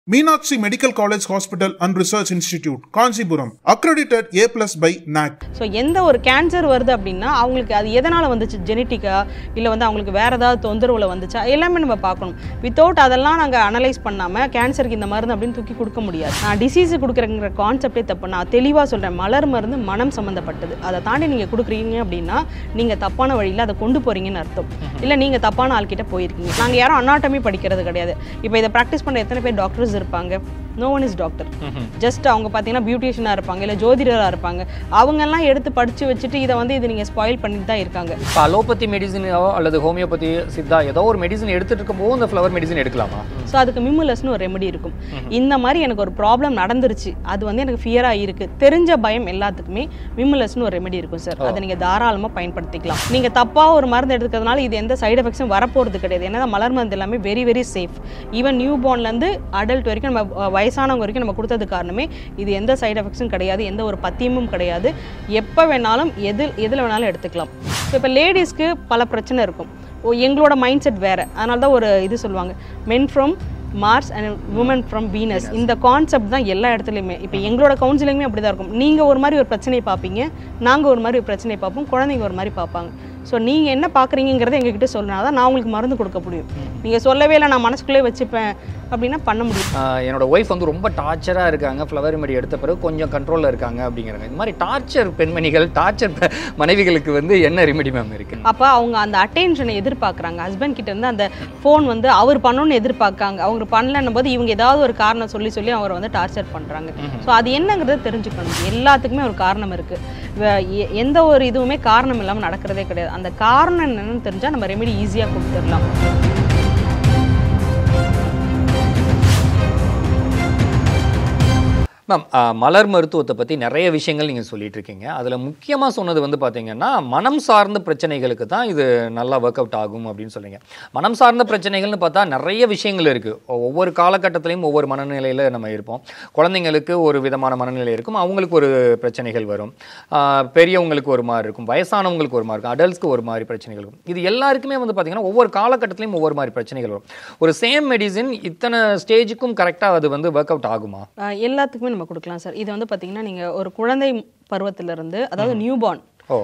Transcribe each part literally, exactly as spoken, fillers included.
Meenakshi Medical College Hospital and Research Institute, Kanchipuram, accredited A plus by N A C. So, எந்த ஒரு cancer வருது அப்படின்னா அவங்களுக்கு அது எதனால வந்துச்சு, ஜெனட்டிக்கா இல்ல வந்து அவங்களுக்கு வேற ஏதாவது தொந்தரவுல வந்துச்சா எல்லாமே நம்ம பார்க்கணும். வித்தவுட் அதெல்லாம் நாங்க அனலைஸ் பண்ணாம கேன்சருக்கு இந்த மருந்து அப்படின்னு தூக்கி கொடுக்க முடியாது. நான் டிசீஸ் கொடுக்குறங்கிற கான்செப்டே தப்பு. நான் தெளிவா சொல்றேன், மலர் மருந்து மனம் சம்பந்தப்பட்டது. அதை தாண்டி நீங்க கொடுக்குறீங்க அப்படின்னா நீங்க தப்பான வழியில அதை கொண்டு போறீங்கன்னு அர்த்தம். இல்ல நீங்க தப்பான ஆள்கிட்ட போயிருக்கீங்க. நாங்க யாரும் அனாட்டமி படிக்கிறது கிடையாது. இப்போ இதை ப்ராக்டிஸ் பண்ண எத்தனை பேர் டாக்டர்ஸ் இருப்பாங்க? No one is doctor. Just அவங்க பார்த்தீங்கன்னா பியூட்டிஷியனாக இருப்பாங்க, இல்லை ஜோதிடராக இருப்பாங்க. அவங்கெல்லாம் எடுத்து படித்து வச்சுட்டு இதை வந்து இது நீங்கள் ஸ்பாயில் பண்ணிட்டு தான் இருக்காங்க. இப்போ அலோபதி மெடிசனோ அல்லது ஹோமியோபதி சித்தா ஏதோ ஒரு மெடிசன் எடுத்துகிட்டு இருக்கும்போது அந்த ஃப்ளவர் மெடிசன் எடுக்கலாமா? ஸோ அதுக்கு மிமுலஸ்னு ஒரு ரெமெடி இருக்கும். இந்த மாதிரி எனக்கு ஒரு ப்ராப்ளம் நடந்துருச்சு, அது வந்து எனக்கு ஃபியராக இருக்குது, தெரிஞ்ச பயம் எல்லாத்துக்குமே மிமுலஸ்னு ஒரு ரெமெடி இருக்கும் சார். அதை நீங்கள் தாராளமாக பயன்படுத்திக்கலாம். நீங்கள் தப்பாக ஒரு மருந்து எடுத்துக்கிறதுனால இது எந்த சைடு எஃபெக்ட்ஸும் வரப்போகிறது கிடையாது. ஏன்னா மலர் மருந்து எல்லாமே very very safe. Even new பார்ன்லேருந்து அடல்ட் வரைக்கும் நம்ம வயசானவங்க வரைக்கும் நம்ம கொடுத்தது காரணமே இது எந்த சைடு எஃபெக்ட்ஸும் கிடையாது, எந்த ஒரு பத்தியமும் கிடையாது. எப்போ வேணாலும் எது எதில் வேணாலும் எடுத்துக்கலாம். ஸோ இப்போ லேடிஸ்க்கு பல பிரச்சனை இருக்கும். ஓ எங்களோட மைண்ட் செட் வேறு. அதனால தான் ஒரு இது சொல்லுவாங்க, men from Mars and woman from Venus. இந்த கான்செப்ட் தான் எல்லா இடத்துலையுமே. இப்போ எங்களோட கவுன்சிலிங்குமே அப்படி தான் இருக்கும். நீங்கள் ஒரு மாதிரி ஒரு பிரச்சனையை பார்ப்பீங்க, நாங்கள் ஒரு மாதிரி ஒரு பிரச்சனையை பார்ப்போம், குழந்தைங்க ஒரு மாதிரி பார்ப்பாங்க. ஸோ நீங்கள் என்ன பார்க்குறீங்கிறத எங்ககிட்ட சொன்னா தான் நான் உங்களுக்கு மருந்து கொடுக்க முடியும். நீங்கள் சொல்லவே இல்லை நான் மனசுக்குள்ளே வச்சுப்பேன் அப்படின்னா பண்ண முடியும். என்னோட ஒய்ஃப் வந்து ரொம்ப டார்ச்சராக இருக்காங்க, ஃப்ளவர் ரெமெடி எடுத்த பிறகு கொஞ்சம் கண்ட்ரோலில் இருக்காங்க அப்படிங்கிறாங்க. இந்த மாதிரி டார்ச்சர் பெண்மணிகள், டார்ச்சர் மனைவிகளுக்கு வந்து என்ன ரெமெடி மேம் இருக்கு? அப்போ அவங்க அந்த அட்டென்ஷனை எதிர்பார்க்குறாங்க. ஹஸ்பண்ட் கிட்ட இருந்து அந்த ஃபோன் வந்து அவர் பண்ணணும்னு எதிர்பார்க்காங்க. அவங்க பண்ணலன்னும் போது இவங்க ஏதாவது ஒரு காரணம் சொல்லி சொல்லி அவரை வந்து டார்ச்சர் பண்ணுறாங்க. ஸோ அது என்னங்கிறத தெரிஞ்சுக்கணும். எல்லாத்துக்குமே ஒரு காரணம் இருக்குது. எந்த ஒரு இதுவுமே காரணம் இல்லாமல் நடக்கிறதே கிடையாது. அந்த காரணம் என்னன்னு தெரிஞ்சால் நம்ம ரெமெடி ஈஸியாக கொடுத்துடலாம். மேம், மலர் மருத்துவத்தை பற்றி நிறைய விஷயங்கள் நீங்கள் சொல்லிட்டு இருக்கீங்க. அதில் முக்கியமாக சொன்னது வந்து பார்த்தீங்கன்னா மனம் சார்ந்த பிரச்சனைகளுக்கு தான் இது நல்லா ஒர்க் அவுட் ஆகும் அப்படின்னு சொல்றீங்க. மனம் சார்ந்த பிரச்சனைகள்னு பார்த்தா நிறைய விஷயங்கள் இருக்குது. ஒவ்வொரு காலகட்டத்திலையும் ஒவ்வொரு மனநிலையில் நம்ம இருப்போம். குழந்தைங்களுக்கு ஒரு விதமான மனநிலை இருக்கும், அவங்களுக்கு ஒரு பிரச்சனைகள் வரும். பெரியவங்களுக்கு ஒரு மாதிரி இருக்கும், வயசானவங்களுக்கு ஒரு மாதிரி இருக்கும், அடல்ட்ஸ்க்கு ஒரு மாதிரி பிரச்சனைகள் இருக்கும். இது எல்லாருக்குமே வந்து பார்த்தீங்கன்னா ஒவ்வொரு காலகட்டத்திலையும் ஒவ்வொரு மாதிரி பிரச்சனைகள் வரும். ஒரு சேம் மெடிசின் இத்தனை ஸ்டேஜுக்கும் கரெக்டாக அது வந்து ஒர்க் அவுட் ஆகுமா? எல்லாத்துக்குமே நம்ம கொடுக்கலாம் சார். இது வந்து பாத்தீங்கன்னா நீங்க ஒரு குழந்தை பருவத்திலிருந்து, அதாவது நியூ பார்ன்,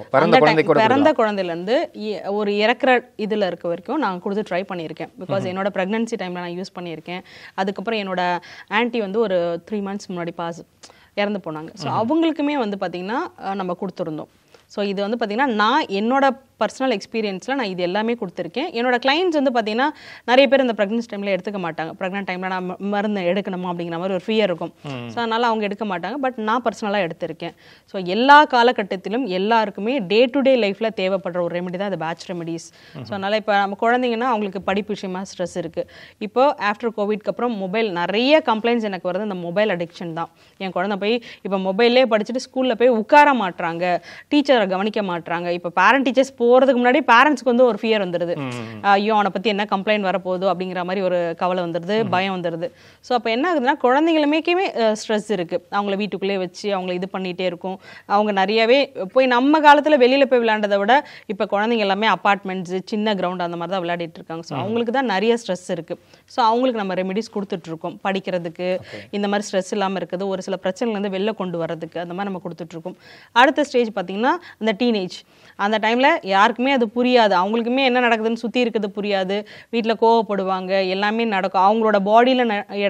பிறந்த குழந்தையில இருந்து ஒரு இறக்குற இதுல இருக்க வரைக்கும் நான் கொடுத்து ட்ரை பண்ணியிருக்கேன். பிகாஸ் என்னோட பிரெக்னன்சி டைம்ல நான் யூஸ் பண்ணியிருக்கேன். அதுக்கப்புறம் என்னோட ஆன்டி வந்து ஒரு த்ரீ மந்த்ஸ் முன்னாடி பாஸ் இறந்து போனாங்க. ஸோ அவங்களுக்குமே வந்து பார்த்தீங்கன்னா நம்ம கொடுத்துருந்தோம். ஸோ இது வந்து பார்த்தீங்கன்னா நான் என்னோட பர்சனல் எக்ஸ்பீரியன்ஸில் நான் இது எல்லாமே கொடுத்துருக்கேன். என்னோட கிளைண்ட்ஸ் வந்து பார்த்தீங்கன்னா நிறைய பேர் இந்த ப்ரெக்னன்சி டைமில் எடுத்துக்க மாட்டாங்க. ப்ரெக்னென்ட் டைமில் நான் மருந்து எடுக்கணுமா அப்படிங்கிற மாதிரி ஒரு ஃபியர் இருக்கும். ஸோ அதனால் அவங்க எடுக்க மாட்டாங்க. பட் நான் பர்சனலாக எடுத்திருக்கேன். ஸோ எல்லா காலகட்டத்திலும் எல்லாருக்குமே டே டு டே லைஃப்பில் தேவைப்படுற ஒரு ரெமெடி தான் அது பேட்ச் ரெமெடிஸ். ஸோ அதனால் இப்போ நம்ம குழந்தைங்கன்னா அவங்களுக்கு படிப்பு விஷயமா ஸ்ட்ரெஸ் இருக்குது. இப்போ ஆஃப்டர் கோவிட்க்கு அப்புறம் மொபைல் நிறைய கம்ப்ளைண்ட்ஸ் எனக்கு வருது. இந்த மொபைல் அடிக்ஷன் தான். என் குழந்தை போய் இப்போ மொபைல்லே படிச்சுட்டு ஸ்கூலில் போய் உட்கார மாட்டுறாங்க, டீச்சரை கவனிக்க மாட்டுறாங்க. இப்போ பேரண்ட் டீச்சர்ஸ் போறதுக்கு முன்னாடி பேரண்ட்ஸ்க்கு வந்து ஒரு ஃபியர் வந்துடுது. ஐயோ அவனை பத்தி என்ன கம்ப்ளைண்ட் வரப்போகுது அப்படிங்கிற மாதிரி ஒரு கவலை வந்துடுது, பயம் வந்துடுது. ஸோ அப்போ என்ன ஆகுதுன்னா குழந்தைங்களுமேக்குமே ஸ்ட்ரெஸ் இருக்கு. அவங்கள வீட்டுக்குள்ளே வச்சு அவங்கள இது பண்ணிட்டே இருக்கும். அவங்க நிறையவே போய் நம்ம காலத்தில் வெளியில போய் விளையாண்டதை விட இப்போ குழந்தைங்க எல்லாமே அப்பார்ட்மெண்ட்ஸ், சின்ன கிரவுண்ட் அந்த மாதிரி தான் விளையாடிட்டு இருக்காங்க. ஸோ அவங்களுக்கு தான் நிறைய ஸ்ட்ரெஸ் இருக்கு. ஸோ அவங்களுக்கு நம்ம ரெமெடிஸ் கொடுத்துட்டு இருக்கோம். படிக்கிறதுக்கு இந்த மாதிரி ஸ்ட்ரெஸ் இல்லாமல் இருக்குது, ஒரு சில பிரச்சனைலேருந்து வெளில கொண்டு வரதுக்கு அந்த மாதிரி நம்ம கொடுத்துட்டு இருக்கோம். அடுத்த ஸ்டேஜ் பார்த்தீங்கன்னா அந்த டீனேஜ். அந்த டைமில் யாருக்குமே அது புரியாது. அவங்களுக்குமே என்ன நடக்குதுன்னு சுற்றி இருக்கிறது புரியாது. வீட்டில் கோவப்படுவாங்க, எல்லாமே நடக்கும். அவங்களோட பாடியில்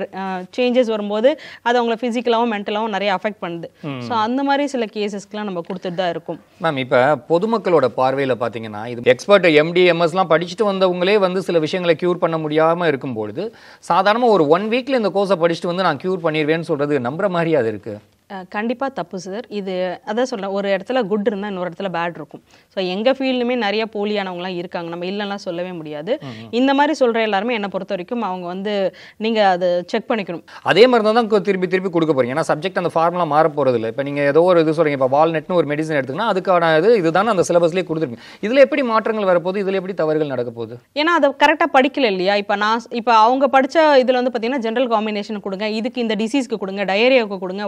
சேஞ்சஸ் வரும்போது அது அவங்கள ஃபிசிக்கலாகவும் மென்டலாகவும் நிறைய அஃபெக்ட் பண்ணுது. ஸோ அந்த மாதிரி சில கேசஸ்க்குலாம் நம்ம கொடுத்துட்டு தான் இருக்கும். மேம், இப்போ பொதுமக்களோட பார்வையில் பார்த்தீங்கன்னா இது எக்ஸ்பர்ட் எம்டி எம்எஸ்லாம் படிச்சுட்டு வந்தவங்களே வந்து சில விஷயங்களை க்யூர் பண்ண முடியாமல் இருக்கும்பொழுது சாதாரணமாக ஒரு ஒன் வீக்கில் இந்த கோர்ஸை படிச்சுட்டு வந்து நான் க்யூர் பண்ணிடுவேன்னு சொல்கிறது நம்புற மாதிரி அது இருக்குது? கண்டிப்பாக தப்பு சார். இது அதான் சொல்ல, ஒரு இடத்துல குட் இருந்தால் இன்னொரு இடத்துல பேட் இருக்கும். ஸோ எங்கள் ஃபீல்டுமே நிறைய போலியானவங்களாம் இருக்காங்க, நம்ம இல்லைன்னா சொல்லவே முடியாது. இந்த மாதிரி சொல்கிற எல்லாருமே என்னை பொறுத்த வரைக்கும் அவங்க வந்து நீங்கள் அதை செக் பண்ணிக்கணும். அதே மாதிரி தான் திருப்பி திருப்பி கொடுக்க போகிறீங்க. ஏன்னா சப்ஜெக்ட் அந்த ஃபார்முலா மாற போகிறது இல்லை. இப்போ நீங்கள் ஏதோ ஒரு இது சொல்கிறீங்க, இப்போ வால்நட்னு ஒரு மெடிசன் எடுத்துக்கினா அதுக்கான இது இதுதான் அந்த சிலபஸ்லேயே கொடுத்துருக்கீங்க. இதில் எப்படி மாற்றங்கள் வரப்போகுது, இதில் எப்படி தவறுகள் நடக்க போகுது? ஏன்னா அதை கரெக்டாக படிக்கல இல்லையா? இப்போ நான் இப்போ அவங்க படித்த இதில் வந்து பார்த்தீங்கன்னா ஜென்ரல் காம்பினேஷன் கொடுங்க, இதுக்கு இந்த டிசீஸ்க்கு கொடுங்க, டயரியாவுக்கு கொடுங்க, வாமிட்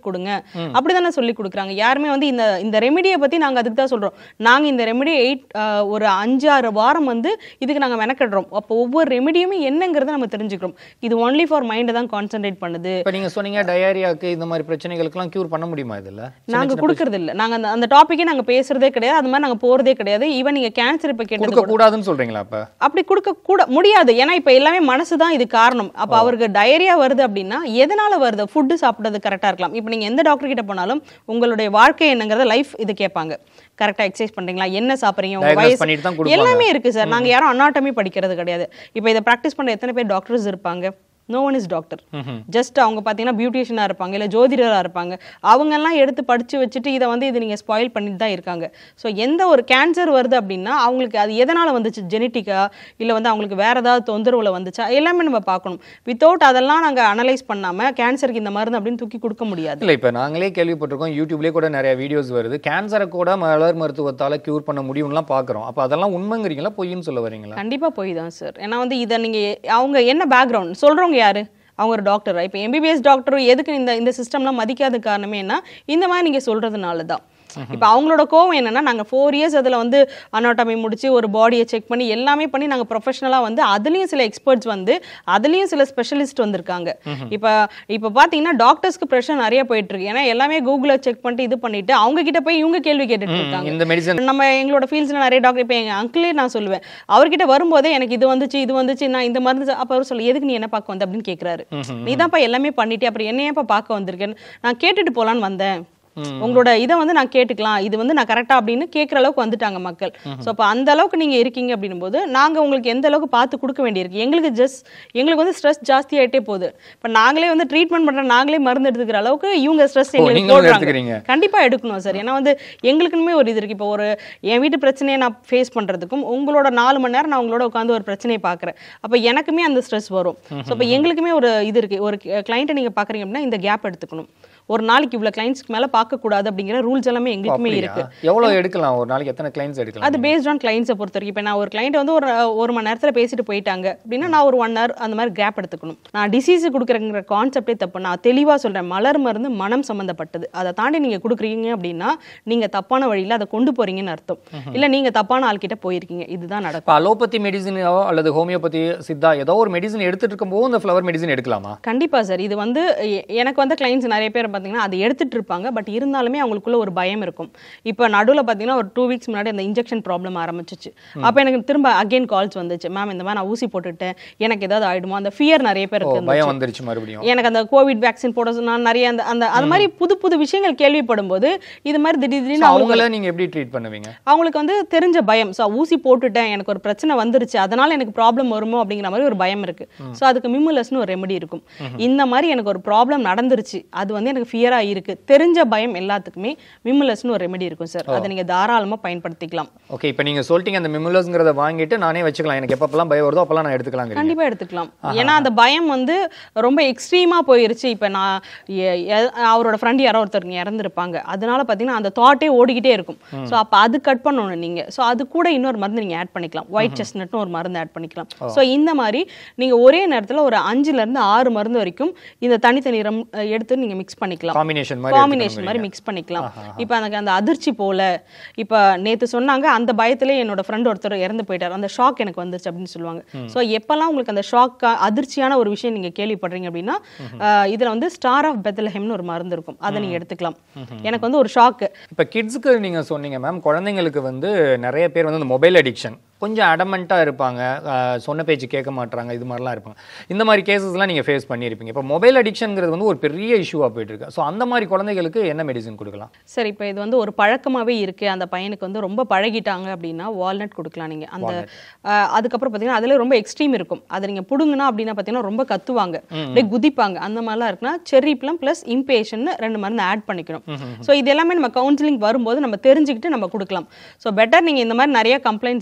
கொடுங்க அப்படிதானே சொல்லி கொடுக்குறாங்க. யாருமே வந்து இந்த இந்த ரெமிடியை பத்தி நாங்க அதுக்கு தான் சொல்றோம். நாங்க இந்த ரெமிடி எயிட் ஒரு அஞ்சு ஆறு வாரம் வந்து இதுக்கு நாங்க மெனக்கிடுறோம். அப்போ ஒவ்வொரு ரெமிடியுமே என்னங்கிறத நம்ம தெரிஞ்சுக்கிறோம். இது ஒன்லி ஃபார் மைண்டை தான் கான்சென்ட்ரேட் பண்ணுது. இப்போ நீங்க சொன்னீங்க டயரியாக்கு இந்த மாதிரி பிரச்சனைகளுக்கெல்லாம் கியூர் பண்ண முடியுமா? இதில் நாங்க கொடுக்கறது இல்லை. நாங்க அந்த அந்த டாபிக்கே நாங்க பேசுறதே கிடையாது. அது மாதிரி நாங்க போறதே கிடையாது. ஈவன் நீங்க கேன்சர் இப்ப கேட்டது கூடாதுன்னு சொல்றீங்களா? அப்ப அப்படி கொடுக்க கூட முடியாது. ஏன்னா இப்ப எல்லாமே மனசு தான் இது காரணம். அப்ப அவருக்கு டயரியா வருது அப்படின்னா எதனால வருது? ஃபுட்டு சாப்பிடுறது கரெக்டா இருக்கலாம். இப்போ நீங்க எந்த டாக்டர் கிட்ட போனாலும் உங்களுடைய வாழ்க்கை என்னங்கிறத லைஃப் இது கேட்பாங்க. கரெக்டா எக்ஸசைஸ் பண்றீங்களா, என்ன சாப்பிடுறீங்க, உங்க வயசு எல்லாமே இருக்கு சார். நாங்க யாரும் அனாட்டமி படிக்கிறது கிடையாது. இப்போ இதை பிராக்டிஸ் பண்ற எத்தனை பேர் டாக்டர்ஸ் இருப்பாங்க? No one is doctor. Just அவங்க பார்த்தீங்கன்னா பியூட்டிஷியனாக இருப்பாங்க, இல்லை ஜோதிடராக இருப்பாங்க. அவங்கெல்லாம் எடுத்து படித்து வச்சுட்டு இதை வந்து இது நீங்கள் ஸ்பாயில் பண்ணிட்டு தான் இருக்காங்க. ஸோ எந்த ஒரு கேன்சர் வருது அப்படின்னா அவங்களுக்கு அது எதனால் வந்துச்சு, ஜெனட்டிக்கா இல்லை வந்து அவங்களுக்கு வேறு ஏதாவது தொந்தரவுல வந்துச்சா, எல்லாமே நம்ம பார்க்கணும். வித்தவுட் அதெல்லாம் நாங்கள் அனலைஸ் பண்ணாமல் கேன்சருக்கு இந்த மருந்து அப்படின்னு தூக்கி கொடுக்க முடியாது. இல்லை, இப்போ நாங்களே கேள்விப்பட்டிருக்கோம், யூடியூப்லேயே கூட நிறைய வீடியோஸ் வருது, கேன்சரை கூட மலர் மருத்துவத்தால் க்யூர் பண்ண முடியும்லாம் பார்க்குறோம். அப்போ அதெல்லாம் உண்மைங்கிறீங்களா, பொய்ன்னு சொல்ல வரீங்களா? கண்டிப்பாக பொய் தான் சார். ஏன்னா வந்து இதை நீங்கள் அவங்க என்ன பேக்ரவுண்ட் சொல்கிறவங்க யாரு? அவங்க ஒரு டாக்டர். இப்போ எம்பிபிஎஸ் டாக்டர் எதுக்கு இந்த இந்த சிஸ்டம்லாம் மதிக்காத காரணமே என்ன, இந்த மாதிரி நீங்கள் சொல்கிறதுனால தான். இப்போ அவங்களோட கோவம் என்னன்னா, நாங்கள் ஃபோர் இயர்ஸ் அதில் வந்து அனாட்டமி முடிச்சு ஒரு பாடியை செக் பண்ணி எல்லாமே பண்ணி நாங்கள் ப்ரொஃபஷனலாக வந்து அதுலேயும் சில எக்ஸ்பர்ட்ஸ் வந்து அதுலேயும் சில ஸ்பெஷலிஸ்ட் வந்திருக்காங்க. இப்போ இப்போ பார்த்தீங்கன்னா டாக்டர்ஸ்க்கு ப்ரெஷர் நிறைய போயிட்டு இருக்கு. ஏன்னா எல்லாமே கூகுளில் செக் பண்ணிட்டு இது பண்ணிட்டு அவங்க கிட்ட போய் இவங்க கேள்வி கேட்டுட்டு இருக்காங்க. நம்ம எங்களோட ஃபீல்ட்ஸில் நிறைய டாக்டர், இப்போ எங்கள் அங்கிளே நான் சொல்லுவேன், அவர்கிட்ட வரும்போதே எனக்கு இது வந்துச்சு இது வந்துச்சு நான் இந்த மருந்து, அப்போ அவர் சொல்ல எதுக்கு நீ என்ன பார்க்க வந்த அப்படின்னு கேட்குறாரு. நீ தான்ப்பா எல்லாமே பண்ணிட்டு அப்புறம் என்னையப்பா பார்க்க வந்திருக்கேன்னு. நான் கேட்டுட்டு போகலான்னு வந்தேன், உங்களோட இதை வந்து நான் கேட்டுக்கலாம், இது வந்து நான் கரெக்டா அப்படின்னு கேட்குற அளவுக்கு வந்துட்டாங்க மக்கள். ஸோ அப்போ அந்த அளவுக்கு நீங்க இருக்கீங்க அப்படின்னும் போது நாங்க உங்களுக்கு எந்த அளவுக்கு பார்த்து கொடுக்க வேண்டியிருக்கு. எங்களுக்கு ஜஸ்ட் எங்களுக்கு வந்து ஸ்ட்ரெஸ் ஜாஸ்தி ஆகிட்டே போகுது. இப்போ நாங்களே வந்து ட்ரீட்மெண்ட் பண்ற நாங்களே மருந்து எடுத்துக்கிற அளவுக்கு இவங்க ஸ்ட்ரெஸ் எங்களுக்கு போடுறாங்க. கண்டிப்பா எடுக்கணும் சார். ஏன்னா வந்து எங்களுக்குமே ஒரு இது இருக்கு. இப்போ ஒரு என் வீட்டு பிரச்சனையை நான் ஃபேஸ் பண்றதுக்கும் உங்களோட நாலு மணி நேரம் நான் உங்களோட உட்காந்து ஒரு பிரச்சனையை பார்க்குறேன். அப்போ எனக்குமே அந்த ஸ்ட்ரெஸ் வரும். ஸோ அப்போ எங்களுக்குமே ஒரு இது இருக்கு. ஒரு கிளைண்ட்டை நீங்க பார்க்குறீங்க அப்படின்னா இந்த கேப் எடுத்துக்கணும். ஒரு நாளைக்கு இவ்வளவு கிளைண்ட்ஸ்க்கு மேல பார்க்க கூடாது அப்படிங்கிற ரூல்ஸ் எல்லாமே எங்களுக்குமே இருக்கு. எவ்வளவு எடுக்கலாம் ஒரு நாளைக்கு, எத்தனை கிளைண்ட்ஸ் எடுக்கலாம்? அது பேஸ்ட் ஆன் கிளைண்ட்ஸை பொறுத்த வரைக்கும். இப்போ நான் ஒரு கிளைண்ட் வந்து ஒரு ஒரு மணி நேரத்தில் பேசிட்டு போயிட்டாங்க அப்படின்னா நான் ஒரு ஒன் ஹவர் அந்த மாதிரி கேப் எடுத்துக்கணும். நான் டிசீஸ் கொடுக்குறங்கிற கான்செப்டே தப்பு. நான் தெளிவாக சொல்றேன், மலர் மருந்து மனம் சம்பந்தப்பட்டது. அதை தாண்டி நீங்க கொடுக்குறீங்க அப்படின்னா நீங்க தப்பான வழியில் அதை கொண்டு போறீங்கன்னு அர்த்தம். இல்லை நீங்க தப்பான ஆள்கிட்ட போயிருக்கீங்க. இதுதான் நடக்கும். அலோபதி மெடிசனோ அல்லது ஹோமியோபதி, சித்தா ஏதோ ஒரு மெடிசன் எடுத்துட்டு இருக்கும்போது இந்த ஃப்ளவர் மெடிசன் எடுக்கலாமா? கண்டிப்பா சார். இது வந்து எனக்கு வந்து கிளைண்ட்ஸ் நிறைய பேர் பார்த்தீங்கன்னா அதை எடுத்துட்டு இருப்பாங்க. பட் இருந்தாலுமே அவங்களுக்குள்ள ஒரு பயம் இருக்கும். இப்போ நடுவில் பார்த்தீங்கன்னா ஒரு டூ வீக்ஸ் முன்னாடி அந்த இன்ஜெக்ஷன் ப்ராப்ளம் ஆரம்பிச்சிச்சு. அப்போ எனக்கு திரும்ப அகைன் கால்ஸ் வந்துச்சு, மேம் இந்த மாதிரி நான் ஊசி போட்டுட்டேன், எனக்கு ஏதாவது ஆயிடுமோ, அந்த ஃபியர் நிறைய பேருக்கு பயம் வந்துருச்சு. மறுபடியும் எனக்கு அந்த கோவிட் வேக்சின் போட நான் நிறைய அந்த அந்த அது மாதிரி புது புது விஷயங்கள் கேள்விப்படும் போது இது மாதிரி திடீர் திடீர்னு அவங்கள நீங்க எப்படி ட்ரீட் பண்ணுவீங்க? அவங்களுக்கு வந்து தெரிஞ்ச பயம். ஸோ ஊசி போட்டுட்டேன், எனக்கு ஒரு பிரச்சனை வந்துருச்சு, அதனால எனக்கு ப்ராப்ளம் வருமோ அப்படிங்கிற மாதிரி ஒரு பயம் இருக்கு. ஸோ அதுக்கு மிமுலஸ்னு ஒரு ரெமெடி இருக்கும். இந்த மாதிரி எனக்கு ஒரு ப்ராப்ளம் நடந்துருச்சு, அது வந்து எனக்கு ஃபியரா இருக்கு, தெரிஞ்ச பயம் எல்லாத்துக்குமே மிமுலஸ்னு ஒரு ரெமெடி இருக்கும் சார். அதை நீங்க தாராளமா பயன்படுத்திக்கலாம். ஓகே, இப்போ நீங்க சொல்லிட்டீங்க அந்த மிமுலஸ்ங்கறத வாங்கிட்டு நானே வச்சுக்கலாம், எனக்கு எப்பப்பலாம் பயம் வருதோ அப்பலாம் நான் எடுத்துக்கலாம். கண்டிப்பா எடுத்துக்கலாம். ஏன்னா அந்த பயம் வந்து ரொம்ப எக்ஸ்ட்ரீமா போயிருச்சு. இப்போ நான் அவரோட ஃப்ரெண்ட் யாரோ ஒருத்தர் இறந்துருப்பாங்க, அதனால பார்த்தீங்கன்னா அந்த தாட்டே ஓடிக்கிட்டே இருக்கும். ஸோ அப்போ அது கட் பண்ணணும் நீங்க. ஸோ அது கூட இன்னொரு மருந்து நீங்க ஆட் பண்ணிக்கலாம். ஒயிட் செஸ்னட்னு ஒரு மருந்து ஆட் பண்ணிக்கலாம். ஸோ இந்த மாதிரி நீங்க ஒரே நேரத்தில் ஒரு அஞ்சுல இருந்து ஆறு மருந்து வரைக்கும் இந்த தனித்தனி எடுத்து நீங்க மிக்ஸ் பண்ணிக்கலாம். காம்பினேஷன் காம்பினேஷன் மாதிரி மிக்ஸ் பண்ணிக்கலாம். இப்போ எனக்கு அந்த அதிர்ச்சி போல, இப்போ நேத்து சொன்னாங்க அந்த பயத்திலே என்னோட ஃப்ரெண்ட் ஒருத்தர் இறந்து போயிட்டார், அந்த ஷாக் எனக்கு வந்துருச்சு அப்படின்னு சொல்லுவாங்க. ஸோ எப்பெல்லாம் உங்களுக்கு அந்த ஷாக் அதிர்ச்சியான ஒரு விஷயம் நீங்க கேள்விப்படுறீங்க அப்படின்னா இதுல வந்து ஸ்டார் ஆஃப் பெத்லஹேம்னு ஒரு மருந்து இருக்கும், அதை நீங்க எடுத்துக்கலாம். எனக்கு வந்து ஒரு ஷாக். இப்போ கிட்ஸுக்கு நீங்க சொன்னீங்க மேம், குழந்தைங்களுக்கு வந்து நிறைய பேர் வந்து மொபைல் அடிக்ஷன் கொஞ்சம் அடமெண்ட்டாக இருப்பாங்க, சொன்ன பேச்சு கேட்க மாட்டாங்க, இது மாதிரிலாம் இருப்பாங்க. இந்த மாதிரி கேசஸ்லாம் நீங்கள் ஃபேஸ் பண்ணியிருப்பீங்க. இப்போ மொபைல் அடிக்ஷன்ங்கிறது வந்து ஒரு பெரிய இஷ்யூவாக போயிட்டு இருக்கு. ஸோ அந்த மாதிரி குழந்தைகளுக்கு என்ன மெடிசன் கொடுக்கலாம்? சரி, இப்போ இது வந்து ஒரு பழக்கமாகவே இருக்குது, அந்த பையனுக்கு வந்து ரொம்ப பழகிட்டாங்க அப்படின்னா வால்நட் கொடுக்கலாம் நீங்கள். அந்த அதுக்கப்புறம் பார்த்தீங்கன்னா அதில் ரொம்ப எக்ஸ்ட்ரீம் இருக்கும், அதை நீங்கள் பிடுங்கினா அப்படின்னா பார்த்தீங்கன்னா ரொம்ப கத்துவாங்க, அப்படியே குதிப்பாங்க, அந்த மாதிரிலாம் இருக்குன்னா செர்ரி ப்ளம் ப்ளஸ் இம்பேஷன் ரெண்டு மருந்து ஆட் பண்ணிக்கணும். ஸோ இது எல்லாமே நம்ம கவுன்சிலிங் வரும்போது நம்ம தெரிஞ்சுக்கிட்டு நம்ம கொடுக்கலாம். ஸோ பெட்டர் நீங்கள் இந்த மாதிரி நிறைய கம்ப்ளைண்ட்ஸ் இருக்குது அப்படின்னா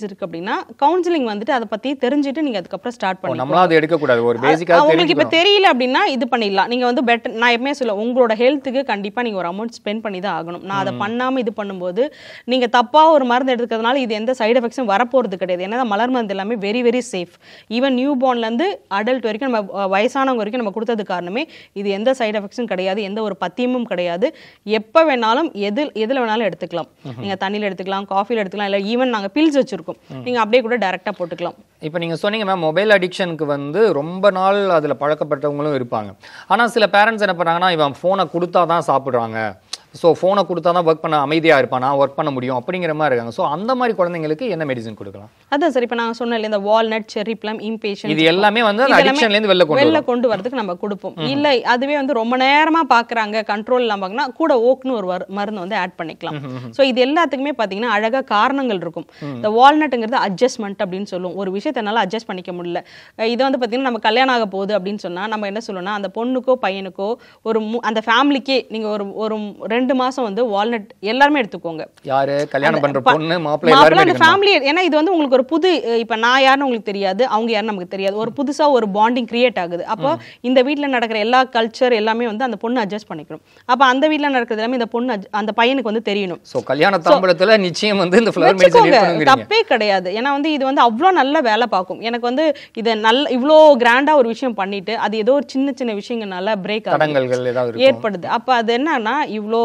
அப்படின்னா கவுன்சிலிங் வந்துட்டு அதை பத்தி தெரிஞ்சுட்டு நீங்க அதுக்கப்புறம் ஸ்டார்ட் பண்ணி நம்மளா அதை எடுக்க கூடாது, ஒரு பேசிக்கா உங்களுக்கு இப்ப தெரியல அப்படின்னா இது பண்ணிடலாம். நீங்க வந்து பெட்டர், நான் எப்பவுமே சொல்ல உங்களோட ஹெல்த்துக்கு கண்டிப்பா நீங்க ஒரு அமௌண்ட் ஸ்பெண்ட் பண்ணி தான் ஆகணும். நான் அதை பண்ணாம இது பண்ணும்போது நீங்க தப்பா ஒரு மருந்து எடுத்துக்கிறதுனால இது எந்த சைடு எஃபெக்ட்ஸும் வரப்போறது கிடையாது. ஏன்னா மலர் மருந்து எல்லாமே very very safe. Even new பார்ன்ல இருந்து அடல்ட் வரைக்கும் நம்ம வயசானவங்க வரைக்கும் நம்ம கொடுத்தது காரணமே இது எந்த சைடு எஃபெக்ட்ஸும் கிடையாது, எந்த ஒரு பத்தியமும் கிடையாது. எப்ப வேணாலும் எது எதுல வேணாலும் எடுத்துக்கலாம். நீங்க தண்ணியில எடுத்துக்கலாம், காஃபில எடுத்துக்கலாம், இல்ல ஈவன் நாங்க பில்ஸ் வச்சிருக்கோம், நீங்க அப்படியே கூட டைரக்டா போட்டுக்கலாம். இப்போ நீங்கள் சொன்னீங்க மேம், மொபைல் அடிக்ஷனுக்கு வந்து ரொம்ப நாள் அதில் பழக்கப்பட்டவங்களும் இருப்பாங்க. ஆனால் சில பேரண்ட்ஸ் என்ன பண்ணுறாங்கன்னா, இவன் ஃபோனை கொடுத்தா தான் சாப்பிட்றாங்க, ஸோ ஃபோனை கொடுத்தா தான் ஒர்க் பண்ண அமைதியாக இருப்பான், நான் ஒர்க் பண்ண முடியும் அப்படிங்கிற மாதிரி இருக்காங்க. ஸோ அந்த மாதிரி குழந்தைங்களுக்கு என்ன மெடிசன் கொடுக்கலாம்? அதான் சார், இப்போ நான் சொன்னேன் இந்த வால்நட், செர்ரி பிளம், இம்பேஷன், இது எல்லாமே வந்து அந்த அடிக்ஷன்லேருந்து வெளில கொண்டு வெளில கொண்டு வரதுக்கு நம்ம கொடுப்போம். இல்லை அதுவே வந்து ரொம்ப நேரமாக பார்க்குறாங்க, கண்ட்ரோல் இல்லாமல் பார்க்கனா கூட ஓக்னு ஒரு மருந்து வந்து ஆட் பண்ணிக்கலாம். ஸோ இது எல்லாத்துக்குமே பார்த்தீங்கன்னா அழகாக காரணங்கள் இருக்கும். இந்த வால்நட்டுங்கிறது அட்ஜஸ்ட்மெண்ட் அப்படின்னு சொல்லுவோம். ஒரு விஷயத்தை என்னால் அட்ஜஸ்ட் பண்ணிக்க முடியல, இதை வந்து பார்த்தீங்கன்னா நம்ம கல்யாணம் ஆக போகுது அப்படின்னு சொன்னால் நம்ம என்ன சொல்லணும்னா, அந்த பொண்ணுக்கோ பையனுக்கோ ஒரு அந்த ஃபேமிலிக்கே நீங்கள் ஒரு ஒரு ரெண்டு மாசம் வந்து வால்நட் எல்லாருமே எடுத்துக்கோங்க. யாரு கல்யாணம் பண்ற பொண்ணு மாப்பிள்ளை எல்லாரும் அந்த ஃபேமிலி. ஏன்னா இது வந்து உங்களுக்கு ஒரு புது, இப்ப நான் யாருன்னு உங்களுக்கு தெரியாது, அவங்க யாருன்னு நமக்கு தெரியாது, ஒரு புதுசா ஒரு பாண்டிங் கிரியேட் ஆகுது. அப்போ இந்த வீட்ல நடக்கிற எல்லா கல்ச்சர் எல்லாமே வந்து அந்த பொண்ணு அட்ஜஸ்ட் பண்ணிக்கணும். அப்ப அந்த வீட்ல நடக்கிறது எல்லாமே இந்த பொண்ணு அந்த பையனுக்கு வந்து தெரியணும். சோ கல்யாண தாம்பூலத்துல நிச்சயம் வந்து இந்த ஃப்ளவர் மெடிசன் இருக்கணும்ங்கறீங்க. தப்பே கிடையாது. ஏன்னா வந்து இது வந்து அவ்வளவு நல்ல வேலை பார்க்கும். எனக்கு வந்து இத நல்ல இவ்ளோ கிராண்டா ஒரு விஷயம் பண்ணிட்டு அது ஏதோ ஒரு சின்ன சின்ன விஷயங்களால பிரேக் ஆகுது, ஏற்படுது. அப்ப அது என்னன்னா இவ்ளோ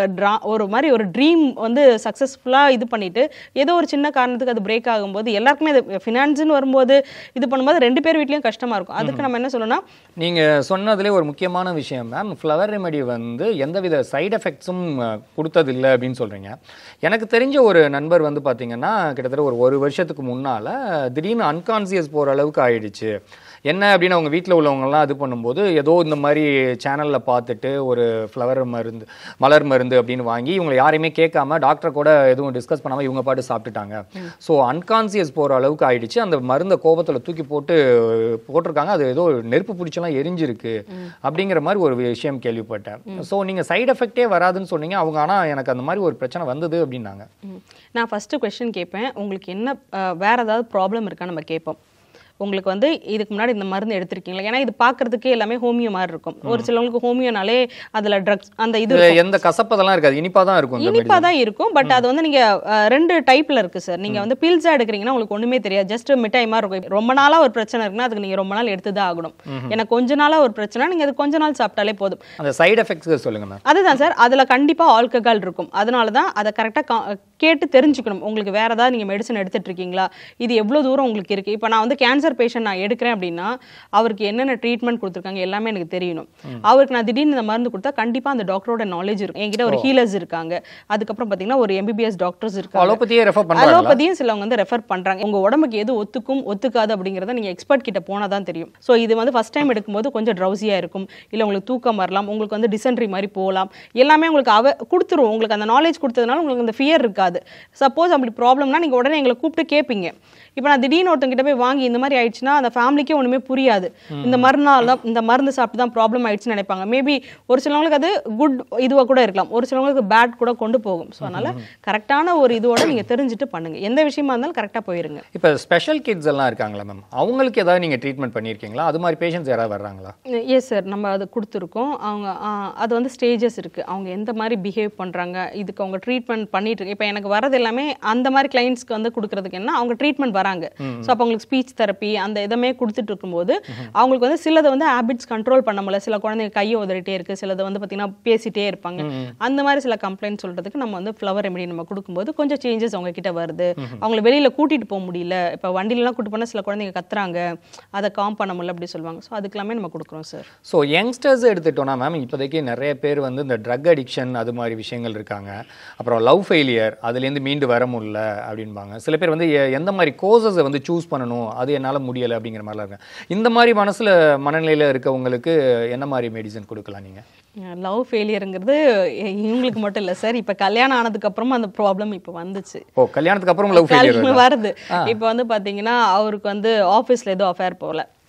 ஒரு மாதிரி ஒரு ட்ரீம் வந்து சக்சஸ்ஃபுல்லா இது பண்ணிட்டு ஏதோ ஒரு சின்ன காரணத்துக்கு அது பிரேக் ஆகும்போது எல்லாருக்குமே அது ஃபினான்ஸ்னு வரும்போது இது பண்ணும்போது ரெண்டு பேர் வீட்லயும் கஷ்டமா இருக்கும். அதுக்கு நம்ம என்ன சொல்லணும்னா, நீங்க சொன்னதுல ஒரு முக்கியமான விஷயம் மேம், ஃப்ளவர் ரெமெடி வந்து எந்தவித சைடு எஃபெக்ட்ஸும் கொடுத்தது இல்லை அப்படின்னு சொல்றீங்க. எனக்கு தெரிஞ்ச ஒரு நண்பர் வந்து பாத்தீங்கன்னா கிட்டத்தட்ட ஒரு ஒரு வருஷத்துக்கு முன்னால திடீர்னு அன்கான்சியஸ் போற அளவுக்கு ஆயிடுச்சு. என்ன அப்படின்னு அவங்க வீட்டில் உள்ளவங்கலாம் இது பண்ணும்போது ஏதோ இந்த மாதிரி சேனலில் பார்த்துட்டு ஒரு ஃப்ளவர் மருந்து மலர் மருந்து அப்படின்னு வாங்கி இவங்களை யாரையுமே கேட்காம டாக்டர் கூட எதுவும் டிஸ்கஸ் பண்ணாமல் இவங்க பாட்டு சாப்பிட்டுட்டாங்க. ஸோ அன்கான்சியஸ் போகிற அளவுக்கு ஆயிடுச்சு. அந்த மருந்தை கோபத்தில் தூக்கி போட்டு போட்டிருக்காங்க, அது ஏதோ நெருப்பு பிடிச்செல்லாம் எரிஞ்சிருக்கு அப்படிங்கிற மாதிரி ஒரு விஷயம் கேள்விப்பட்டேன். ஸோ நீங்கள் சைடு எஃபெக்டே வராதுன்னு சொன்னீங்க அவங்க, ஆனால் எனக்கு அந்த மாதிரி ஒரு பிரச்சனை வந்தது அப்படின்னாங்க. நான் ஃபஸ்ட்டு கொஸ்டின் கேட்பேன், உங்களுக்கு என்ன வேற ஏதாவது ப்ராப்ளம் இருக்கா நம்ம கேட்போம். உங்களுக்கு வந்து இதுக்கு முன்னாடி இந்த மருந்து எடுத்திருக்கீங்களா? ஏன்னா இது பாக்குறதுக்கே எல்லாமே ஹோமியோ மாதிரி இருக்கும். ஒரு சிலவங்களுக்கு ஹோமியோனாலே அதுல ட்ரக்ஸ் அந்த இது எந்த கசப்பதெல்லாம் இருக்காது, இனிப்பா தான் இருக்கும். இனிப்பா தான் இருக்கும். பட் அது வந்து நீங்க ரெண்டு டைப்ல இருக்கு சார். நீங்க வந்து பில்ஸா எடுக்கிறீங்கன்னா உங்களுக்கு ஒண்ணுமே தெரியாது, ஜஸ்ட் மிட்டாய் மாதிரி இருக்கும். ரொம்ப நாளா ஒரு பிரச்சனை இருக்குன்னா அதுக்கு நீங்க ரொம்ப நாள் எடுத்துதான் ஆகணும். எனக்கு கொஞ்ச நாளா ஒரு பிரச்சனை, நீங்க அது கொஞ்ச நாள் சாப்பிட்டாலே போதும். அந்த சைடு எஃபெக்ட்ஸ் சொல்லுங்க மேம். அதுதான் சார், அதுல கண்டிப்பா ஆல்கஹால் இருக்கும். அதனாலதான் அதை கரெக்டா கேட்டு தெரிஞ்சுக்கணும். உங்களுக்கு வேற ஏதாவது நீங்க மெடிசன் எடுத்துட்டு இருக்கீங்களா, இது எவ்வளவு தூரம் உங்களுக்கு இருக்கு. இப்ப நான் வந்து கேன்சர் பேஷண்ட் நான் எடுக்கிறேன் அப்படின்னா அவருக்கு என்னென்ன ட்ரீட்மெண்ட் கொடுத்துருக்காங்க எல்லாமே எனக்கு தெரியணும். அவருக்கு நான் திடீர்னு இந்த மருந்து கொடுத்தா கண்டிப்பா அந்த டாக்டரோட நாலேஜ் இருக்கும். என்கிட்ட ஒரு ஹீலர்ஸ் இருக்காங்க, அதுக்கப்புறம் பாத்தீங்கன்னா ஒரு எம்பிபிஎஸ் டாக்டர்ஸ் இருக்காங்க, அலோபதியே ரெஃபர் பண்றாங்க, அலோபதியும் சிலவங்க வந்து ரெஃபர் பண்றாங்க. உங்க உடம்புக்கு எது ஒத்துக்கும் ஒத்துக்காது அப்படிங்கறத நீங்க எக்ஸ்பர்ட் கிட்ட போனா தான் தெரியும். சோ இது வந்து ஃபர்ஸ்ட் டைம் எடுக்கும்போது கொஞ்சம் ட்ரௌசியா இருக்கும், இல்ல உங்களுக்கு தூக்கம் வரலாம், உங்களுக்கு வந்து டிசென்ட்ரி மாதிரி போகலாம், எல்லாமே உங்களுக்கு அவ கொடுத்துருவோம். உங்களுக்கு அந்த நாலேஜ் கொடுத்ததுனால உங்களுக்கு அந்த ஃபியர் இருக்காது. சப்போஸ் அப்படி ப்ராப்ளம்னா நீங்க உடனே எங்களை கூப்பிட்டு கேட்பீங்க. இப்போ நான் திடீர்னு ஒருத்தங்க கிட்ட போய் வாங்கி இந்த மாதிரி ஆயிடுச்சுன்னா அந்த ஃபேமிலிக்கே ஒண்ணுமே புரியாது. இந்த மருந்தால இந்த மருந்து சாப்பிட்டு தான் ப்ராப்ளம் ஆயிடுச்சுன்னு நினைப்பாங்க. மேபி ஒரு சிலவங்களுக்கு அது குட் இதுவா கூட இருக்கலாம், ஒரு சிலவங்களுக்கு பேட் கூட கொண்டு போகும். ஸோ அதனால கரெக்டான ஒரு இதோட நீங்க தெரிஞ்சுட்டு பண்ணுங்க. எந்த விஷயமா இருந்தாலும் கரெக்டா போயிருங்க. இப்போ ஸ்பெஷல் கிட்ஸ் எல்லாம் இருக்காங்களா மேம், அவங்களுக்கு ஏதாவது நீங்க ட்ரீட்மெண்ட் பண்ணியிருக்கீங்களா? அது மாதிரி பேஷண்ட்ஸ் யாராவது வர்றாங்களா? எஸ் சார், நம்ம அது கொடுத்துருக்கோம். அவங்க அது வந்து ஸ்டேஜஸ் இருக்கு, அவங்க எந்த மாதிரி பிஹேவ் பண்றாங்க, இதுக்கு அவங்க ட்ரீட்மெண்ட் பண்ணிட்டு இருக்கு. இப்போ எனக்கு வரது எல்லாமே அந்த மாதிரி கிளைண்ட்ஸ்க்கு வந்து கொடுக்கறதுக்கு என்ன அவங்க ட்ரீட்மெண்ட் வராங்க. ஸோ அப்போ அவங்களுக்கு ஸ்பீச் தெரப்பி அந்த இதமே கொடுத்துட்டு இருக்கும்போது அவங்களுக்கு வந்து சிலதை வந்து ஹேபிட்ஸ் கண்ட்ரோல் பண்ண முடியல. சில குழந்தைங்க கையை உதறிட்டே இருக்கு, சிலதை வந்து பார்த்தீங்கன்னா பேசிட்டே இருப்பாங்க. அந்த மாதிரி சில கம்ப்ளைண்ட் சொல்றதுக்கு நம்ம வந்து ஃப்ளவர் ரெமெடி நம்ம கொடுக்கும்போது கொஞ்சம் சேஞ்சஸ் அவங்க கிட்ட வருது. அவங்களை வெளியில கூட்டிட்டு போக முடியல, இப்போ வண்டியிலலாம் கூட்டு போனால் சில குழந்தைங்க கத்துறாங்க, அதை காம் பண்ண முடியல அப்படி சொல்லுவாங்க. ஸோ அதுக்கெல்லாமே நம்ம கொடுக்குறோம் சார். ஸோ யங்ஸ்டர்ஸ் எடுத்துட்டோம்னா மேம், இப்போதைக்கு நிறைய பேர் வந்து இந்த ட்ரக் அடிக்ஷன் அது மாதிரி விஷயங்கள் இருக்காங்க, அப்புறம் லவ் ஃபெயிலியர் அதுலேருந்து மீண்டு வர முடியல அப்படின்பாங்க. சில பேர் வந்து எந்த மாதிரி கோர்சஸை வந்து சூஸ் பண்ணணும், அது என்னால் முடியலை அப்படிங்கிற மாதிரிலாம் இருக்காங்க. இந்த மாதிரி மனசில் மனநிலையில் இருக்கவங்களுக்கு என்ன மாதிரி மெடிசன் கொடுக்கலாம் நீங்கள்? லவ் ஃபெயிலியருங்கிறது இவங்களுக்கு மட்டும் இல்லை சார், இப்போ கல்யாணம் ஆனதுக்கு அப்புறமா அந்த ப்ராப்ளம் இப்போ வந்துச்சு. ஓ, கல்யாணத்துக்கு அப்புறம் லவ் ஃபெயிலியர் வருது. இப்போ வந்து பார்த்தீங்கன்னா அவருக்கு வந்து ஆஃபீஸில் ஏதோ அஃபேர் போகல,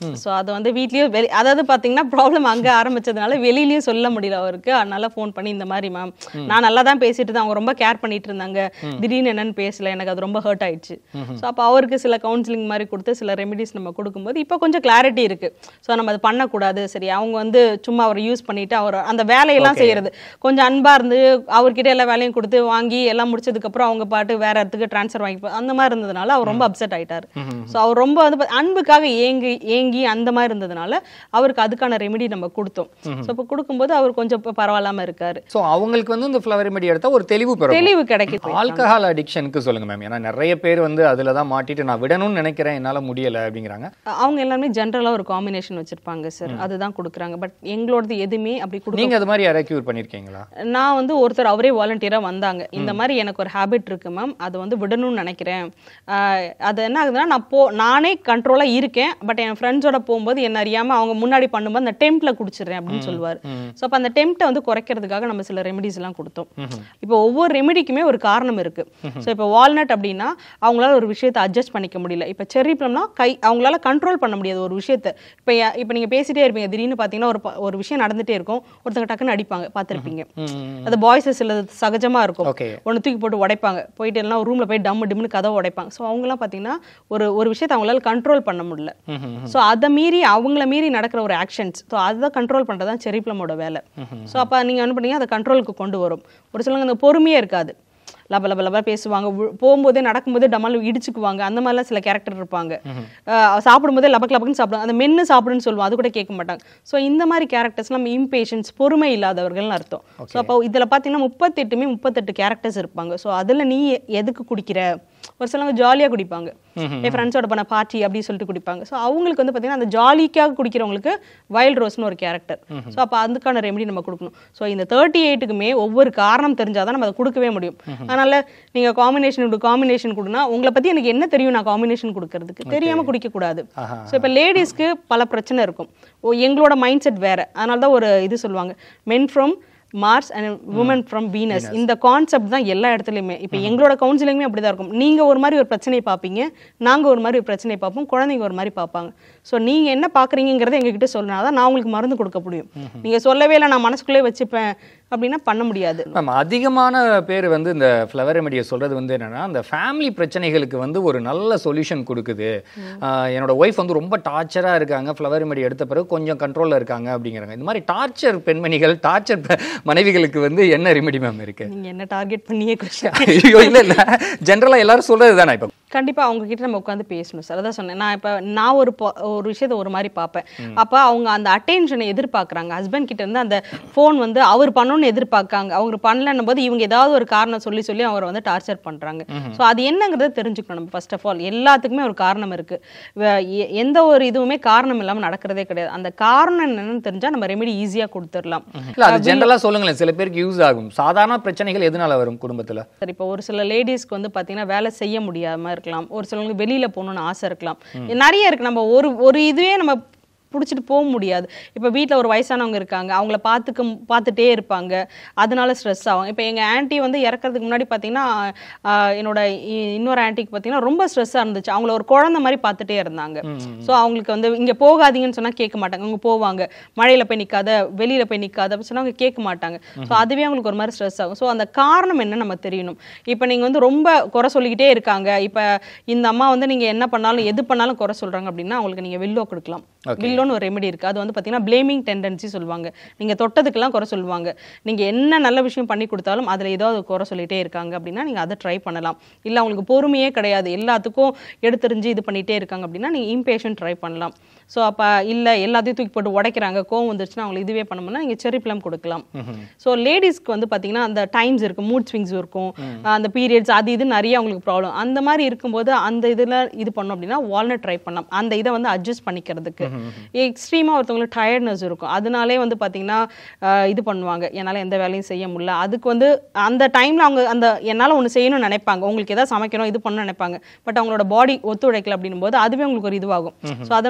ஸோ அதை வந்து வீட்லேயும் வெளி அதாவது பார்த்தீங்கன்னா ப்ராப்ளம் அங்கே ஆரம்பிச்சதுனால வெளியிலயும் சொல்ல முடியல அவருக்கு. அதனால ஃபோன் பண்ணி இந்த மாதிரி மேம் நான் நல்லா தான் பேசிட்டு இருந்தேன், அவங்க ரொம்ப கேர் பண்ணிட்டு இருந்தாங்க, திடீர்னு என்னன்னு பேசல, எனக்கு அது ரொம்ப ஹர்ட் ஆயிடுச்சு. ஸோ அப்போ அவருக்கு சில கவுன்சிலிங் மாதிரி கொடுத்து சில ரெமிடிஸ் நம்ம கொடுக்கும்போது இப்போ கொஞ்சம் கிளாரிட்டி இருக்கு. ஸோ நம்ம அது பண்ணக்கூடாது, சரி அவங்க வந்து சும்மா அவரை யூஸ் பண்ணிட்டு அவர் அந்த வேலையெல்லாம் செய்யறது கொஞ்சம் அன்பா இருந்து அவர்கிட்ட எல்லா வேலையும் கொடுத்து வாங்கி எல்லாம் முடிச்சதுக்கு அப்புறம் அவங்க பாட்டு வேற இடத்துக்கு டிரான்ஸ்ஃபர் வாங்கி அந்த மாதிரி இருந்ததுனால அவர் ரொம்ப அப்செட் ஆயிட்டாரு. ஸோ அவர் ரொம்ப வந்து அன்புக்காக ஏங்கி ஏங்கி அந்த மாதிரி இருந்ததுனால அவருக்கு அதுக்கான ரெமெடி நம்ம கொடுத்தோம். ஸோ இப்போ கொடுக்கும்போது அவர் கொஞ்சம் இப்போ பரவாயில்லாம இருக்காரு. ஸோ அவங்களுக்கு வந்து இந்த ஃப்ளவர் ரெமெடி எடுத்தா ஒரு தெளிவு பெறும், தெளிவு கிடைக்குது. ஆல்கஹால் அடிக்ஷனுக்கு சொல்லுங்க மேம். ஏன்னா நிறைய பேர் வந்து அதுல தான் மாட்டிட்டு நான் விடணும்னு நினைக்கிறேன் என்னால முடியல அப்படிங்கிறாங்க. அவங்க எல்லாமே ஜென்ரலா ஒரு காம்பினேஷன் வச்சிருப்பாங்க சார், அதுதான் கொடுக்குறாங்க. பட் எங்களோடது எதுவுமே அப்படி கொடுக்க. நீங்க அது மாதிரி யாரை கியூர் பண்ணிருக்கீங்களா? நான் வந்து ஒருத்தர் அவரே வாலண்டியரா வந்தாங்க, இந்த மாதிரி எனக்கு ஒரு ஹேபிட் இருக்கு மேம், அது வந்து விடணும்னு நினைக்கிறேன். அது என்ன ஆகுதுன்னா நான் போ நானே கண்ட்ரோலா இருக்கேன், பட் என் ஃப்ரெண்ட்ஸோட போகும்போது என்ன அறியாம அவங்க முன்னாடி பண்ணும்போது அந்த டெம்ப்ல குடிச்சிடுறேன் அப்படின்னு சொல்லுவார். ஸோ அப்போ அந்த டெம்ப்டை வந்து குறைக்கிறதுக்காக நம்ம சில ரெமெடிஸ் எல்லாம் கொடுத்தோம். இப்போ ஒவ்வொரு ரெமெடிக்குமே ஒரு காரணம் இருக்கு. ஸோ இப்போ வால்நட் அப்படின்னா அவங்களால ஒரு விஷயத்தை அட்ஜஸ்ட் பண்ணிக்க முடியல. இப்போ செர்ரி பிளம்னா கை அவங்களால கண்ட்ரோல் பண்ண முடியாது ஒரு விஷயத்தை. இப்போ இப்போ நீங்க பேசிட்டே இருப்பீங்க, திடீர்னு பார்த்தீங்கன்னா ஒரு ஒரு விஷயம் நடந்துட்டே இருக்கும், ஒருத்தங்க டக்குன்னு அடிப்பாங்க பார்த்துருப்பீங்க. அது பாய்ஸஸ் சில சகஜமா இருக்கும், ஒன்று தூக்கி போட்டு உடைப்பாங்க, போயிட்டு எல்லாம் ரூம்ல போய் டம் டிம்னு கதவை உடைப்பாங்க. ஸோ அவங்கலாம் பார்த்தீங்கன்னா ஒரு ஒரு விஷயத்தை அவங்களால கண்ட்ரோல் பண்ண முடியல. ஸோ அதை மீறி அவங்கள மீறி நடக்கிற ஒரு ஆக்ஷன்ஸ், ஸோ அதை கண்ட்ரோல் பண்ணுறதான் செர்ரி பிளமோட வேலை. ஸோ அப்போ நீங்கள் என்ன பண்ணீங்க, அதை கண்ட்ரோலுக்கு கொண்டு வரும். ஒரு சிலவங்க அந்த பொறுமையே இருக்காது, லப லப லபா பேசுவாங்க, போகும்போதே நடக்கும்போதே டமால் இடிச்சுக்குவாங்க, அந்த மாதிரிலாம் சில கேரக்டர் இருப்பாங்க. சாப்பிடும்போதே லபக் லபக்குன்னு சாப்பிடுவாங்க, அந்த மென்னு சாப்பிடுன்னு சொல்லுவோம், அது கூட கேட்க மாட்டாங்க. ஸோ இந்த மாதிரி கேரக்டர்ஸ் நம்ம இம்பேஷன்ஸ் பொறுமை இல்லாதவர்கள்னு அர்த்தம். ஸோ அப்போ இதில் பார்த்தீங்கன்னா முப்பத்தெட்டுமே முப்பத்தெட்டு கேரக்டர்ஸ் இருப்பாங்க. ஸோ அதில் நீ எதுக்கு குடிக்கிற, ஒரு சிலவங்க ஜாலியாக குடிப்பாங்க, என் ஃப்ரெண்ட்ஸோட பண்ண பார்ட்டி அப்படின்னு சொல்லிட்டு குடிப்பாங்க. ஸோ அவங்களுக்கு வந்து பார்த்தீங்கன்னா அந்த ஜாலிக்காக குடிக்கிறவங்களுக்கு வைல்ட் ரோஸ்னு ஒரு கேரக்டர். ஸோ அப்போ அதுக்கான ரெமெடி நம்ம கொடுக்கணும். ஸோ இந்த தேர்ட்டி எயிட்டுக்குமே ஒவ்வொரு காரணம் தெரிஞ்சாதான் நம்ம அதை கொடுக்கவே முடியும். அதனால நீங்கள் காம்பினேஷன் காம்பினேஷன் கொடுனா உங்களை பற்றி எனக்கு என்ன தெரியும் நான் காம்பினேஷன் கொடுக்கறதுக்கு, தெரியாமல் குடிக்கக்கூடாது. ஸோ இப்போ லேடிஸ்க்கு பல பிரச்சனை இருக்கும், ஓ எங்களோட மைண்ட் செட் வேற. அதனால தான் ஒரு இது சொல்லுவாங்க, men from Mars and woman from Venus. இந்த கான்செப்ட் தான் எல்லா இடத்துலையுமே. இப்போ எங்களோட கவுன்சிலிங்குமே அப்படிதான் இருக்கும். நீங்கள் ஒரு மாதிரி ஒரு பிரச்சனையை பார்ப்பீங்க, நாங்கள் ஒரு மாதிரி ஒரு பிரச்சனையை பார்ப்போம், குழந்தைங்க ஒரு மாதிரி பார்ப்பாங்க. ஸோ நீங்கள் என்ன பார்க்குறீங்கிறத எங்ககிட்ட சொன்னா தான் நான் உங்களுக்கு மருந்து கொடுக்க முடியும். நீங்கள் சொல்லவே இல்லை நான் மனசுக்குள்ளே வச்சுப்பேன் அப்படின்னா பண்ண முடியாது. மேம் அதிகமான பேர் வந்து இந்த ஃப்ளவர் ரெமெடியை சொல்கிறது வந்து என்னென்னா, அந்த ஃபேமிலி பிரச்சனைகளுக்கு வந்து ஒரு நல்ல சொல்யூஷன் கொடுக்குது, என்னோட ஒய்ஃப் வந்து ரொம்ப டார்ச்சராக இருக்காங்க, ஃப்ளவர் ரெமெடி எடுத்த பிறகு கொஞ்சம் கண்ட்ரோலில் இருக்காங்க அப்படிங்கிறாங்க. இந்த மாதிரி டார்ச்சர் பெண்மணிகள், டார்ச்சர் மனைவிகளுக்கு வந்து என்ன ரெமெடி மேம் இருக்கு? நீங்கள் என்ன டார்கெட் பண்ணியே கொஸ்டின்? ஐயோ இல்லை இல்லை, ஜென்ரலாக எல்லாரும் சொல்கிறது தானே. இப்போ கண்டிப்பாக அவங்க கிட்ட நம்ம உட்காந்து பேசணும் சார். அதான் சொன்னேன், நான் இப்போ நான் ஒரு ஒரு விஷயத்தை ஒரு மாதிரி பார்ப்பேன். அப்போ அவங்க அந்த அட்டென்ஷனை எதிர்பார்க்குறாங்க, ஹஸ்பண்ட் கிட்ட இருந்து அந்த ஃபோன் வந்து அவர் பண்ணணும்னு எதிர்பார்க்காங்க. அவங்க பண்ணலன்னும் போது இவங்க ஏதாவது ஒரு காரணம் சொல்லி சொல்லி அவரை வந்து டார்ச்சர் பண்ணுறாங்க. ஸோ அது என்னங்கிறத தெரிஞ்சுக்கணும் நம்ம. ஃபர்ஸ்ட் ஆஃப் ஆல் எல்லாத்துக்குமே ஒரு காரணம் இருக்கு, எந்த ஒரு இதுவுமே காரணம் இல்லாமல் நடக்கிறதே கிடையாது. அந்த காரணம் என்னன்னு தெரிஞ்சா நம்ம ரெமெடி ஈஸியாக கொடுத்துடலாம். இல்லை அது ஜென்ரலாக சொல்லுங்களேன், சில பேருக்கு யூஸ் ஆகும். சாதாரண பிரச்சனைகள் எதனால வரும் குடும்பத்தில்? சரி, இப்போ ஒரு சில லேடிஸ்க்கு வந்து பார்த்தீங்கன்னா வேலை செய்ய முடியாமல் இருக்கலாம், ஒரு சிலவங்களுக்கு வெளியில போகணும்னு ஆசை இருக்கலாம், நிறைய இருக்கு. நம்ம ஒரு ஒரு இதுவே நம்ம பிடிச்சிட்டு போக முடியாது. இப்போ வீட்டில் ஒரு வயசானவங்க இருக்காங்க, அவங்கள பார்த்துக்க பார்த்துட்டே இருப்பாங்க, அதனால ஸ்ட்ரெஸ் ஆகும். இப்போ எங்கள் ஆன்ட்டி வந்து இறக்கிறதுக்கு முன்னாடி பார்த்தீங்கன்னா என்னோட இன்னொரு ஆன்ட்டிக்கு பார்த்தீங்கன்னா ரொம்ப ஸ்ட்ரெஸ்ஸாக இருந்துச்சு. அவங்கள ஒரு குழந்தை மாதிரி பார்த்துட்டே இருந்தாங்க. ஸோ அவங்களுக்கு வந்து இங்கே போகாதீங்கன்னு சொன்னால் கேட்க மாட்டாங்க, அவங்க போவாங்க, மழையில் போய் நிற்காத, வெளியில் போய் நிற்காத அப்படின்னு சொன்னால் அவங்க கேட்க மாட்டாங்க. ஸோ அதுவே அவங்களுக்கு ஒரு மாதிரி ஸ்ட்ரெஸ் ஆகும். ஸோ அந்த காரணம் என்ன நம்ம தெரியணும். இப்போ நீங்கள் வந்து ரொம்ப குறை சொல்லிக்கிட்டே இருக்காங்க, இப்போ இந்த அம்மா வந்து நீங்கள் என்ன பண்ணாலும் எது பண்ணாலும் குறை சொல்கிறாங்க அப்படின்னா அவங்களுக்கு நீங்கள் வில்லோ கொடுக்கலாம். வில்லோ ஒரு ரெமெடி இருக்கு, அது வந்து பாத்தீங்கன்னா பிளேமிங் டெண்டன்சி சொல்லுவாங்க. நீங்க தொட்டதுக்கெல்லாம் குறை சொல்லுவாங்க, நீங்க என்ன நல்ல விஷயம் பண்ணி கொடுத்தாலும் அதுல ஏதாவது குறை சொல்லிட்டே இருக்காங்க அப்படின்னா நீங்க அதை ட்ரை பண்ணலாம். இல்ல அவங்களுக்கு பொறுமையே கிடையாது, எல்லாத்துக்கும் எடுத்தறிஞ்சு இது பண்ணிட்டே இருக்காங்க அப்படின்னா நீங்க இம்பேஷன் ட்ரை பண்ணலாம். ஸோ அப்போ இல்லை எல்லாத்தையும் தூக்கி போட்டு உடைக்கிறாங்க, கோவம் வந்துருச்சுன்னா அவங்களுக்கு இதுவே பண்ணோம்னா நீங்கள் செர்ரி பிளம் கொடுக்கலாம். ஸோ லேடிஸ்க்கு வந்து பார்த்தீங்கன்னா அந்த டைம்ஸ் இருக்கும், மூட் ஸ்விங்ஸ் இருக்கும், அந்த பீரியட்ஸ் அது இது நிறைய அவங்களுக்கு ப்ராப்ளம். அந்த மாதிரி இருக்கும்போது அந்த இதில் இது பண்ணோம் அப்படின்னா வால்நட் ட்ரை பண்ணலாம், அந்த இதை வந்து அட்ஜஸ்ட் பண்ணிக்கிறதுக்கு. எக்ஸ்ட்ரீமாக ஒருத்தவங்களுக்கு டயர்ட்னஸ் இருக்கும், அதனாலே வந்து பார்த்தீங்கன்னா இது பண்ணுவாங்க, என்னால் எந்த வேலையும் செய்ய முடியல. அதுக்கு வந்து அந்த டைமில் அவங்க அந்த என்னால் ஒன்று செய்யணும்னு நினைப்பாங்க, உங்களுக்கு எதாவது சமைக்கணும் இது பண்ணணும்னு நினைப்பாங்க, பட் அவங்களோட பாடி ஒத்துழைக்கல அப்படின்னும் போது அதுவே உங்களுக்கு ஒரு இதுவாகும். ஸோ அதனால கூட அவங்க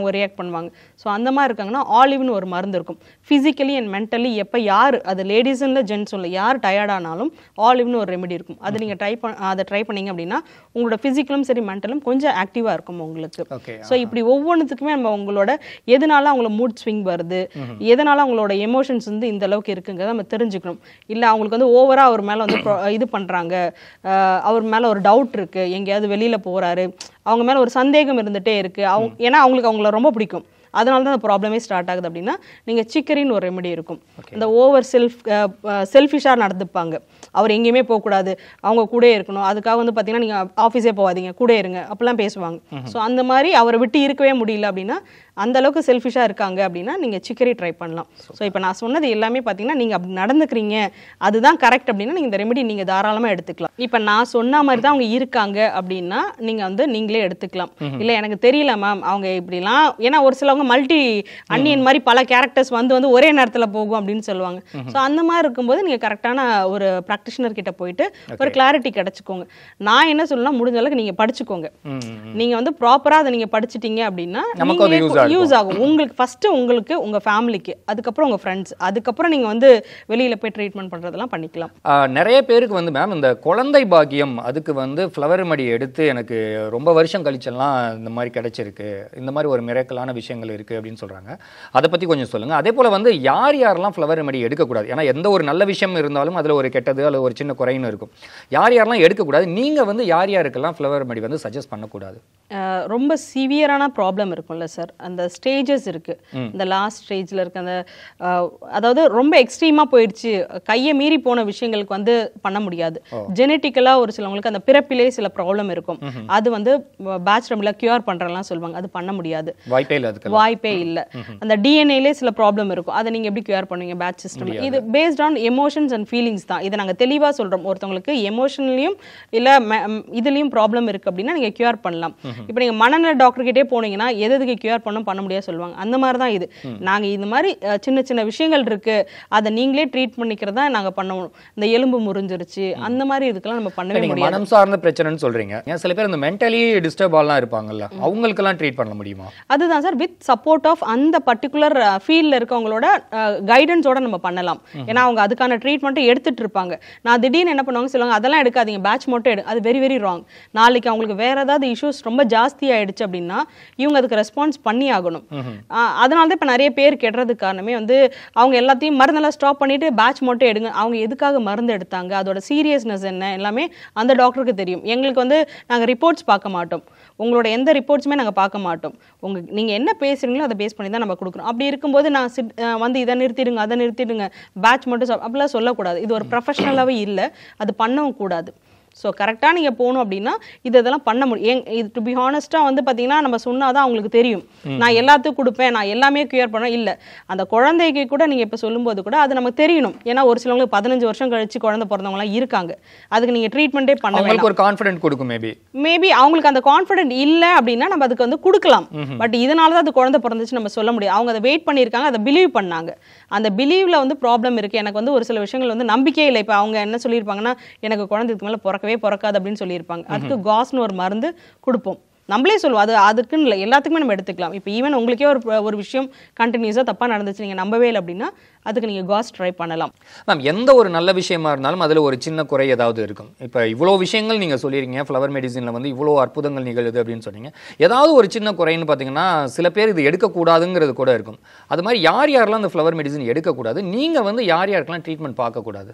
அவங்க ரியாக்ட் பண்ணுவாங்க. ஸோ அந்த மாதிரி இருக்காங்கன்னா ஆலிவ்னு ஒரு மருந்து இருக்கும். ஃபிசிக்கலி அண்ட் மென்டலி எப்போ யார் அது லேடிஸ் இல்லை ஜென்ட்ஸ் இல்லை யார் டயர்டானாலும் ஆலிவ்னு ஒரு ரெமெடி இருக்கும். அது நீங்கள் ட்ரை பண்ண அதை ட்ரை பண்ணிங்க அப்படின்னா உங்களோட ஃபிசிக்கலும் சரி மென்டலும் கொஞ்சம் ஆக்டிவாக இருக்கும் உங்களுக்கு. ஸோ இப்படி ஒவ்வொன்றுத்துக்குமே நம்ம உங்களோட எதனால அவங்கள மூட் ஸ்விங் வருது, எதனால அவங்களோட எமோஷன்ஸ் வந்து இந்த அளவுக்கு இருக்குங்கிறத நம்ம தெரிஞ்சுக்கணும். இல்லை அவங்களுக்கு வந்து ஓவரா அவர் மேலே வந்து இது பண்ணுறாங்க, அவர் மேலே ஒரு டவுட் இருக்கு, எங்கேயாவது வெளியில் போகிறாரு, அவங்க மேலே ஒரு சந்தேகம் இருந்துகிட்டே இருக்குது, அவங்க ஏன்னா அவங்களுக்கு அவங்கள ரொம்ப பிடிக்கும், அதனால தான் அந்த ப்ராப்ளமே ஸ்டார்ட் ஆகுது அப்படின்னா நீங்கள் சிக்கரின்னு ஒரு ரெமெடி இருக்கும். இந்த ஓவர் செல்ஃப் செல்ஃபிஷாக நடந்துப்பாங்க, அவர் எங்கேயுமே போகக்கூடாது, அவங்க கூட இருக்கணும், அதுக்காக வந்து பார்த்தீங்கன்னா நீங்கள் ஆஃபீஸே போகாதீங்க, கூட இருங்க அப்படிலாம் பேசுவாங்க. ஸோ அந்த மாதிரி அவரை விட்டு இருக்கவே முடியல அப்படின்னா, அந்த அளவுக்கு செல்ஃபிஷாக இருக்காங்க அப்படின்னா நீங்கள் சிக்கரி ட்ரை பண்ணலாம். ஸோ இப்போ நான் சொன்னது எல்லாமே பார்த்தீங்கன்னா நீங்கள் அப்படி நடந்துக்கிறீங்க, அதுதான் கரெக்ட் அப்படின்னா நீங்கள் இந்த ரெமெடி நீங்கள் தாராளமாக எடுத்துக்கலாம். இப்போ நான் சொன்ன மாதிரி தான் அவங்க இருக்காங்க அப்படின்னா நீங்கள் வந்து நீங்களே எடுத்துக்கலாம். இல்லை எனக்கு தெரியல மேம் அவங்க இப்படிலாம், ஏன்னா ஒரு சிலவங்க மல்டி அன்னியன் மாதிரி பல கேரக்டர்ஸ் வந்து வந்து ஒரே நேரத்தில் போகும் அப்படின்னு சொல்லுவாங்க. ஸோ அந்த மாதிரி இருக்கும்போது நீங்கள் கரெக்டான ஒரு ப்ராக்டிஷனர் கிட்ட போயிட்டு ஒரு கிளாரிட்டி கிடைச்சிக்கோங்க. நான் என்ன சொல்லணும்னா முடிஞ்ச அளவுக்கு நீங்கள் படிச்சுக்கோங்க. நீங்கள் வந்து ப்ராப்பராக அதை நீங்கள் படிச்சிட்டீங்க அப்படின்னா யூஸ் ஆகும் உங்களுக்கு. ஃபர்ஸ்ட் உங்களுக்கு உங்க ஃபேமிலிக்கு, அதுக்கப்புறம் உங்க ஃப்ரெண்ட்ஸ், அதுக்கப்புறம் நீங்க வந்து வெளியில போய் ட்ரீட்மெண்ட் பண்றதெல்லாம் பண்ணிக்கலாம். நிறைய பேருக்கு வந்து மேம் இந்த குழந்தை பாக்கியம் அதுக்கு வந்து ஃப்ளவர் ரெமெடி எடுத்து எனக்கு ரொம்ப வருஷம் கழிச்செல்லாம் இந்த மாதிரி கிடைச்சிருக்கு, இந்த மாதிரி ஒரு மிரக்கலான விஷயங்கள் இருக்கு அப்படின்னு சொல்றாங்க. அதை பத்தி கொஞ்சம் சொல்லுங்க. அதே போல வந்து யார் யாரெல்லாம் ஃப்ளவர் ரெமெடி எடுக்கக்கூடாது, ஏன்னா எந்த ஒரு நல்ல விஷயம் இருந்தாலும் அதுல ஒரு கெட்டது அல்லது ஒரு சின்ன குறைன்னு இருக்கும். யார் யாரெல்லாம் எடுக்கக்கூடாது, நீங்க வந்து யார் யாருக்கெல்லாம் ஃப்ளவர் ரெமெடி வந்து சஜஸ்ட் பண்ணக்கூடாது? ரொம்ப சிவியரான ப்ராப்ளம் இருக்கும்ல சார், அந்த ஸ்டேஜஸ் இருக்கு, இந்த லாஸ்ட் ஸ்டேஜ்ல இருக்க அந்த அதாவது ரொம்ப எக்ஸ்ட்ரீமா போயிடுச்சு, கையை மீறி போன விஷயங்களுக்கு வந்து பண்ண முடியாது. ஜெனட்டிக்கலா ஒரு சிலவங்களுக்கு அந்த பிறப்பிலே சில ப்ராப்ளம் இருக்கும், அது வந்து பேட்ச் ரெமெடில கியூர் பண்றலாம் சொல்லுவாங்க, அது பண்ண முடியாது, வாய்ப்பே இல்ல. வாய்ப்பே இல்ல. அந்த டிஎன்ஏலே சில ப்ராப்ளம் இருக்கும், அதை நீங்க எப்படி கியூர் பண்ணுவீங்க பேட்ச் சிஸ்டம்? இது based on emotions and feelings தான். இதை நாங்க தெளிவா சொல்றோம். ஒருத்தவங்களுக்கு எமோஷனலியும் இல்ல இதுலயும் ப்ராப்ளம் இருக்கு அப்படின்னா நீங்க கியூர் பண்ணலாம். இப்போ நீங்க மனநல டாக்டர் கிட்டே போனீங்கன்னா எது எதுக்கு கியூர் பண்ண பண்ண முடியாது சொல்லுவாங்க. அந்த மாதிரி தான் இது. நாங்க இந்த மாதிரி சின்ன சின்ன விஷயங்கள் இருக்கு, அதை நீங்களே ட்ரீட் பண்ணிக்கிறதா நாங்க பண்ணுவோம். இந்த எலும்பு முறிஞ்சிருச்சு அந்த மாதிரி இதுக்கெல்லாம் நம்ம பண்ணவே முடியாது. மனம் சார்ந்த பிரச்சனைன்னு சொல்றீங்க, சில பேர் இந்த மென்டலி டிஸ்டர்ப் ஆலாம் இருப்பாங்கல்ல, அவங்களுக்கெல்லாம் ட்ரீட் பண்ண முடியுமா? அதுதான் சார், வித் சப்போர்ட் ஆஃப் அந்த பர்டிகுலர் ஃபீல்ட்ல இருக்கவங்களோட கைடன்ஸோட நம்ம பண்ணலாம். ஏன்னா அவங்க அதுக்கான ட்ரீட்மெண்ட்டை எடுத்துட்டு இருப்பாங்க. நான் திடீர்னு என்ன பண்ணுவாங்க சொல்லுவாங்க, அதெல்லாம் எடுக்காதீங்க, பேட்ச் மட்டும் எடு. அது வெரி வெரி ராங். நாளைக்கு அவங்களுக்கு வேற ஏதாவது இஷ்யூஸ் ரொம்ப ஜாஸ்தி ஆயிடுச்சு அப்படின்னா இவங்க அதுக்கு ரெஸ்பான்ஸ் பண்ணி ஆகணும். அதனால தான் இப்போ நிறைய பேர் கெடுறதுக்கு காரணமே வந்து அவங்க எல்லாத்தையும் மருந்தெல்லாம் ஸ்டாப் பண்ணிட்டு பேட்ச் மட்டும் எடுங்க. அவங்க எதுக்காக மருந்து எடுத்தாங்க, அதோட சீரியஸ்னஸ் என்ன எல்லாமே அந்த டாக்டருக்கு தெரியும். எங்களுக்கு வந்து நாங்கள் ரிப்போர்ட்ஸ் பார்க்க மாட்டோம், உங்களோட எந்த ரிப்போர்ட்ஸுமே நாங்கள் பார்க்க மாட்டோம். உங்க நீங்கள் என்ன பேசுறீங்களோ அதை பேஸ் பண்ணி தான் நம்ம கொடுக்குறோம். அப்படி இருக்கும்போது நான் வந்து இதை நிறுத்திடுங்க அதை நிறுத்திடுங்க பேட்ச் மட்டும் அப்படிலாம் சொல்லக்கூடாது. இது ஒரு ப்ரொஃபஷனலாகவே இல்லை, அது பண்ணவும் கூடாது. ஸோ கரெக்டாக நீங்கள் போகணும் அப்படின்னா இது இதெல்லாம் பண்ண முடியும். இது டு பி ஹானஸ்ட்டாக வந்து பார்த்தீங்கன்னா நம்ம சொன்னால் தான் அவங்களுக்கு தெரியும். நான் எல்லாத்துக்கும் கொடுப்பேன், நான் எல்லாமே கியூர் பண்ண இல்லை. அந்த குழந்தைக்கு கூட நீங்கள் இப்போ சொல்லும்போது கூட அது நமக்கு தெரியணும். ஏன்னா ஒரு சிலவங்களுக்கு பதினஞ்சு வருஷம் கழிச்சு குழந்தை பிறந்தவங்களாம் இருக்காங்க. அதுக்கு நீங்கள் ட்ரீட்மெண்ட்டே பண்ண வேண்டாம். ஒரு கான்ஃபிடென்ட் கொடுக்கும். மேபி மேபி அவங்களுக்கு அந்த கான்ஃபிடென்ட் இல்லை அப்படின்னா நம்ம அதுக்கு வந்து கொடுக்கலாம். பட் இதனால தான் அது குழந்தை பிறந்துச்சு நம்ம சொல்ல முடியும். அவங்க அதை வெயிட் பண்ணியிருக்காங்க, அதை பிலீவ் பண்ணாங்க. அந்த பிலீவ்ல வந்து ப்ராப்ளம் இருக்குது. எனக்கு வந்து ஒரு சில விஷயங்கள் வந்து நம்பிக்கையே இல்லை. இப்போ அவங்க என்ன சொல்லியிருப்பாங்கன்னா எனக்கு குழந்தைக்கு மேலே பிறக்கவே பிறக்காது அப்படின்னு சொல்லியிருப்பாங்க. அதுக்கு காஸ்னு ஒரு மருந்து கொடுப்போம். நம்மளே சொல்லுவோம், அது அதுக்குன்னு இல்லை, எல்லாத்துக்குமே நம்ம எடுத்துக்கலாம். இப்போ ஈவன் உங்களுக்கே ஒரு ஒரு விஷயம் கண்டினியூஸாக தப்பாக நடந்துச்சு, நீங்கள் நம்பவே இல்லை அப்படின்னா அதுக்கு நீங்கள் காஸ் ட்ரை பண்ணலாம். மேம், எந்த ஒரு நல்ல விஷயமா இருந்தாலும் அதில் ஒரு சின்ன குறை ஏதாவது இருக்கும். இப்போ இவ்வளோ விஷயங்கள் நீங்கள் சொல்லியிருக்கீங்க, ஃப்ளவர் மெடிசனில் வந்து இவ்வளோ அற்புதங்கள் நிகழுது அப்படின்னு சொன்னீங்க. ஏதாவது ஒரு சின்ன குறைன்னு பார்த்தீங்கன்னா சில பேர் இது எடுக்கக்கூடாதுங்கிறது கூட இருக்கும். அது மாதிரி யார் யாரெல்லாம் அந்த ஃப்ளவர் மெடிசன் எடுக்கக்கூடாது, நீங்கள் வந்து யார் யாருக்கெல்லாம் ட்ரீட்மெண்ட் பார்க்கக்கூடாது?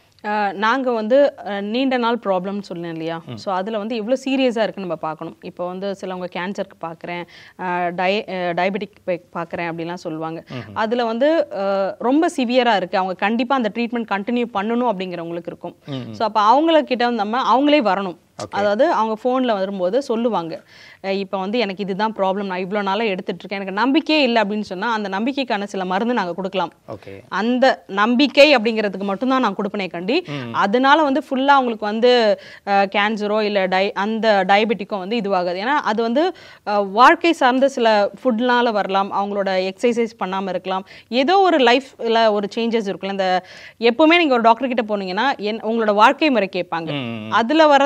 நாங்கள் வந்து நீண்ட நாள் ப்ராப்ளம்னு சொன்னேன் இல்லையா, ஸோ அதில் வந்து எவ்வளோ சீரியஸாக இருக்குன்னு நம்ம பார்க்கணும். இப்போ வந்து சிலவங்க கேன்சருக்கு பார்க்குறேன், டய டயபெட்டிக் பார்க்குறேன் அப்படின்லாம் சொல்லுவாங்க. அதில் வந்து ரொம்ப சிவியராக இருக்குது, அவங்க கண்டிப்பாக அந்த ட்ரீட்மெண்ட் கண்டினியூ பண்ணணும் அப்படிங்கிறவங்களுக்கு இருக்கும். ஸோ அப்போ அவங்கக்கிட்ட வந்து நம்ம அவங்களே வரணும். அதாவது அவங்க ஃபோனில் வரும்போது சொல்லுவாங்க, இப்போ வந்து எனக்கு இதுதான் ப்ராப்ளம், நான் இவ்வளோ நாளாக எடுத்துட்டு இருக்கேன், எனக்கு நம்பிக்கையே இல்லை அப்படின்னு சொன்னால் அந்த நம்பிக்கைக்கான சில மருந்து நாங்கள் கொடுக்கலாம். அந்த நம்பிக்கை அப்படிங்கிறதுக்கு மட்டும்தான் நான் கொடுப்பனே கண்டி அதனால வந்து ஃபுல்லாக அவங்களுக்கு வந்து கேன்சரோ இல்லை டை அந்த டயபெட்டிக்கோ வந்து இதுவாகாது. ஏன்னா அது வந்து வாழ்க்கை சார்ந்த சில ஃபுட்னால வரலாம், அவங்களோட எக்ஸசைஸ் பண்ணாமல் இருக்கலாம், ஏதோ ஒரு லைஃப்பில் ஒரு சேஞ்சஸ் இருக்குல்ல. இந்த எப்போவுமே நீங்கள் ஒரு டாக்டர் கிட்ட போனீங்கன்னா என் உங்களோட வாழ்க்கை முறை கேட்பாங்க, அதில் வரதில் வந்து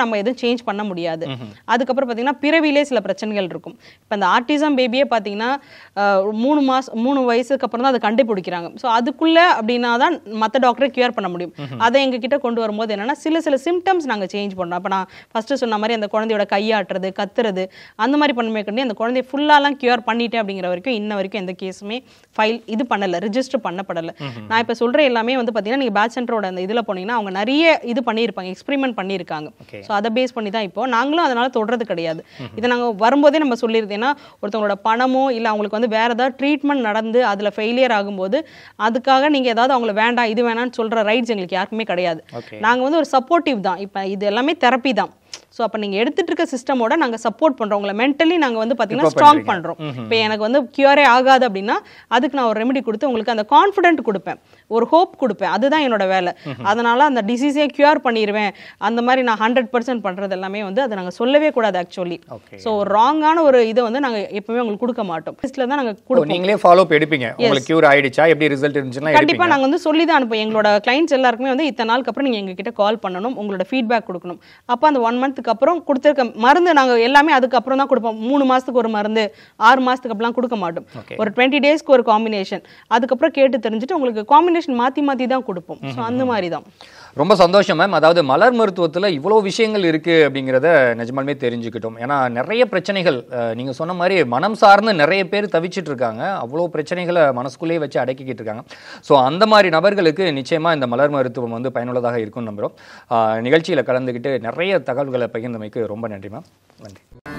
நம்ம எதுவும் சேஞ்ச் பண்ண முடியாது. அதுக்கப்புறம் பார்த்தீங்கன்னா பிறவிலே சில பிரச்சனைகள் இருக்கும். இப்போ இந்த ஆர்டிசம் பேபியே பார்த்தீங்கன்னா மூணு மாசம் மூணு வயசுக்கு அப்புறம் தான் அதை கண்டுபிடிக்கிறாங்க. ஸோ அதுக்குள்ள அப்படின்னா தான் மற்ற டாக்டரை கியூர் பண்ண முடியும். அதை எங்ககிட்ட கொண்டு வரும்போது என்னன்னா சில சில சிம்டம்ஸ் நாங்கள் சேஞ்ச் பண்ணுறோம். அப்போ நான் ஃபர்ஸ்ட் சொன்ன மாதிரி அந்த குழந்தையோட கையாட்டுறது, கத்துறது, அந்த மாதிரி பண்ணுமே கண்டி அந்த குழந்தைய ஃபுல்லாலாம் கியூர் பண்ணிட்டேன் அப்படிங்கிற வரைக்கும் இன்ன வரைக்கும் எந்த கேஸுமே ஃபைல் இது பண்ணலை, ரிஜிஸ்டர் பண்ணப்படலை. நான் இப்போ சொல்கிற எல்லாமே வந்து பார்த்தீங்கன்னா நீங்கள் பேட்ச் சென்டரோட அந்த இதில் போனீங்கன்னா அவங்க நிறைய இது பண்ணியிருப்பாங்க, எக்ஸ்பெரிமெண்ட் பண்ணியிருக்காங்க. ஸோ அதை பேஸ் பண்ணி தான் இப்போ நாங்களும் அதனால தொடர்றது கிடையாது. இதை நாங்கள் வரும்போதே நம்ம சொல்லியிருந்தோம். ஏன்னா ஒருத்தவங்களோட பணமோ இல்லை அவங்களுக்கு வந்து வேற ஏதாவது ட்ரீட்மெண்ட் நடந்து அதில் ஃபெயிலியர் ஆகும்போது அதுக்காக நீங்கள் ஏதாவது அவங்களை வேண்டாம் இது வேணாம்னு சொல்கிற ரைட்ஸ் எங்களுக்கு யாருக்குமே கிடையாது. நாங்கள் வந்து ஒரு சப்போர்ட்டிவ் தான். இப்போ இது எல்லாமே தெரப்பி தான். ஸோ அப்போ நீங்கள் எடுத்துட்டு இருக்க சிஸ்டமோட நாங்கள் சப்போர்ட் பண்ணுறோம். உங்களை மென்டலி நாங்கள் வந்து பார்த்தீங்கன்னா ஸ்ட்ராங் பண்ணுறோம். இப்போ எனக்கு வந்து கியூரே ஆகாது அப்படின்னா அதுக்கு நான் ஒரு ரெமெடி கொடுத்து உங்களுக்கு அந்த கான்ஃபிடென்ட் கொடுப்பேன், ஒரு ஹோப் கொடுப்பேன். அதுதான் என்னோட வேலை. அதனால அந்த டிசீஸே கியூர் பண்ணிடுவேன் அந்த மாதிரி நான் ஹண்ட்ரட் பர்சன்ட் பண்ணுறது எல்லாமே வந்து அதை நாங்கள் சொல்லவே கூடாது ஆக்சுவலி. ஸோ ஒரு ராங்கான ஒரு இதை வந்து நாங்கள் எப்பவுமே உங்களுக்கு கொடுக்க மாட்டோம். லிஸ்ட்டில் தான் நாங்கள் கொடுப்போம். நீங்களே ஃபாலோ அப் எடுப்பீங்க, உங்களுக்கு கியூர் ஆயிடுச்சா எப்படி ரிசல்ட் இருந்துச்சுன்னா கண்டிப்பாக நாங்கள் வந்து சொல்லி தான் அனுப்புவோம். எங்களோட கிளைண்ட்ஸ் எல்லாருக்குமே வந்து இத்தனை நாளுக்கு அப்புறம் நீங்கள் எங்ககிட்ட கால் பண்ணணும், உங்களோட ஃபீட்பேக் கொடுக்கணும். அப்போ அந்த ஒன் மந்த்துக்கு அப்புறம் கொடுத்துருக்க மருந்து நாங்கள் எல்லாமே அதுக்கப்புறம் தான் கொடுப்போம். மூணு மாசத்துக்கு ஒரு மருந்து, ஆறு மாசத்துக்கு அப்படிலாம் கொடுக்க மாட்டோம். ஒரு டுவெண்ட்டி டேஸ்க்கு ஒரு காம்பினேஷன், அதுக்கப்புறம் கேட்டு தெரிஞ்சுட்டு உங்களுக்கு காம்பினேஷன் மாற்றி மாற்றி தான் கொடுப்போம். ஸோ அந்த மாதிரி தான். ரொம்ப சந்தோஷம் மேம். அதாவது மலர் மருத்துவத்தில் இவ்வளோ விஷயங்கள் இருக்குது அப்படிங்கிறத நிஜமாலுமே தெரிஞ்சுக்கிட்டோம். ஏன்னா நிறைய பிரச்சனைகள் நீங்கள் சொன்ன மாதிரி மனம் சார்ந்து நிறைய பேர் தவிச்சிட்டு இருக்காங்க. அவ்வளோ பிரச்சனைகளை மனசுக்குள்ளேயே வச்சு அடக்கிக்கிட்டு இருக்காங்க. ஸோ அந்த மாதிரி நபர்களுக்கு நிச்சயமாக இந்த மலர் மருத்துவம் வந்து பயனுள்ளதாக இருக்கும்னு நம்புகிறோம். நிகழ்ச்சியில் கலந்துக்கிட்டு நிறைய தகவல்களை பகிர்ந்தமைக்கு ரொம்ப நன்றி மேம். நன்றி.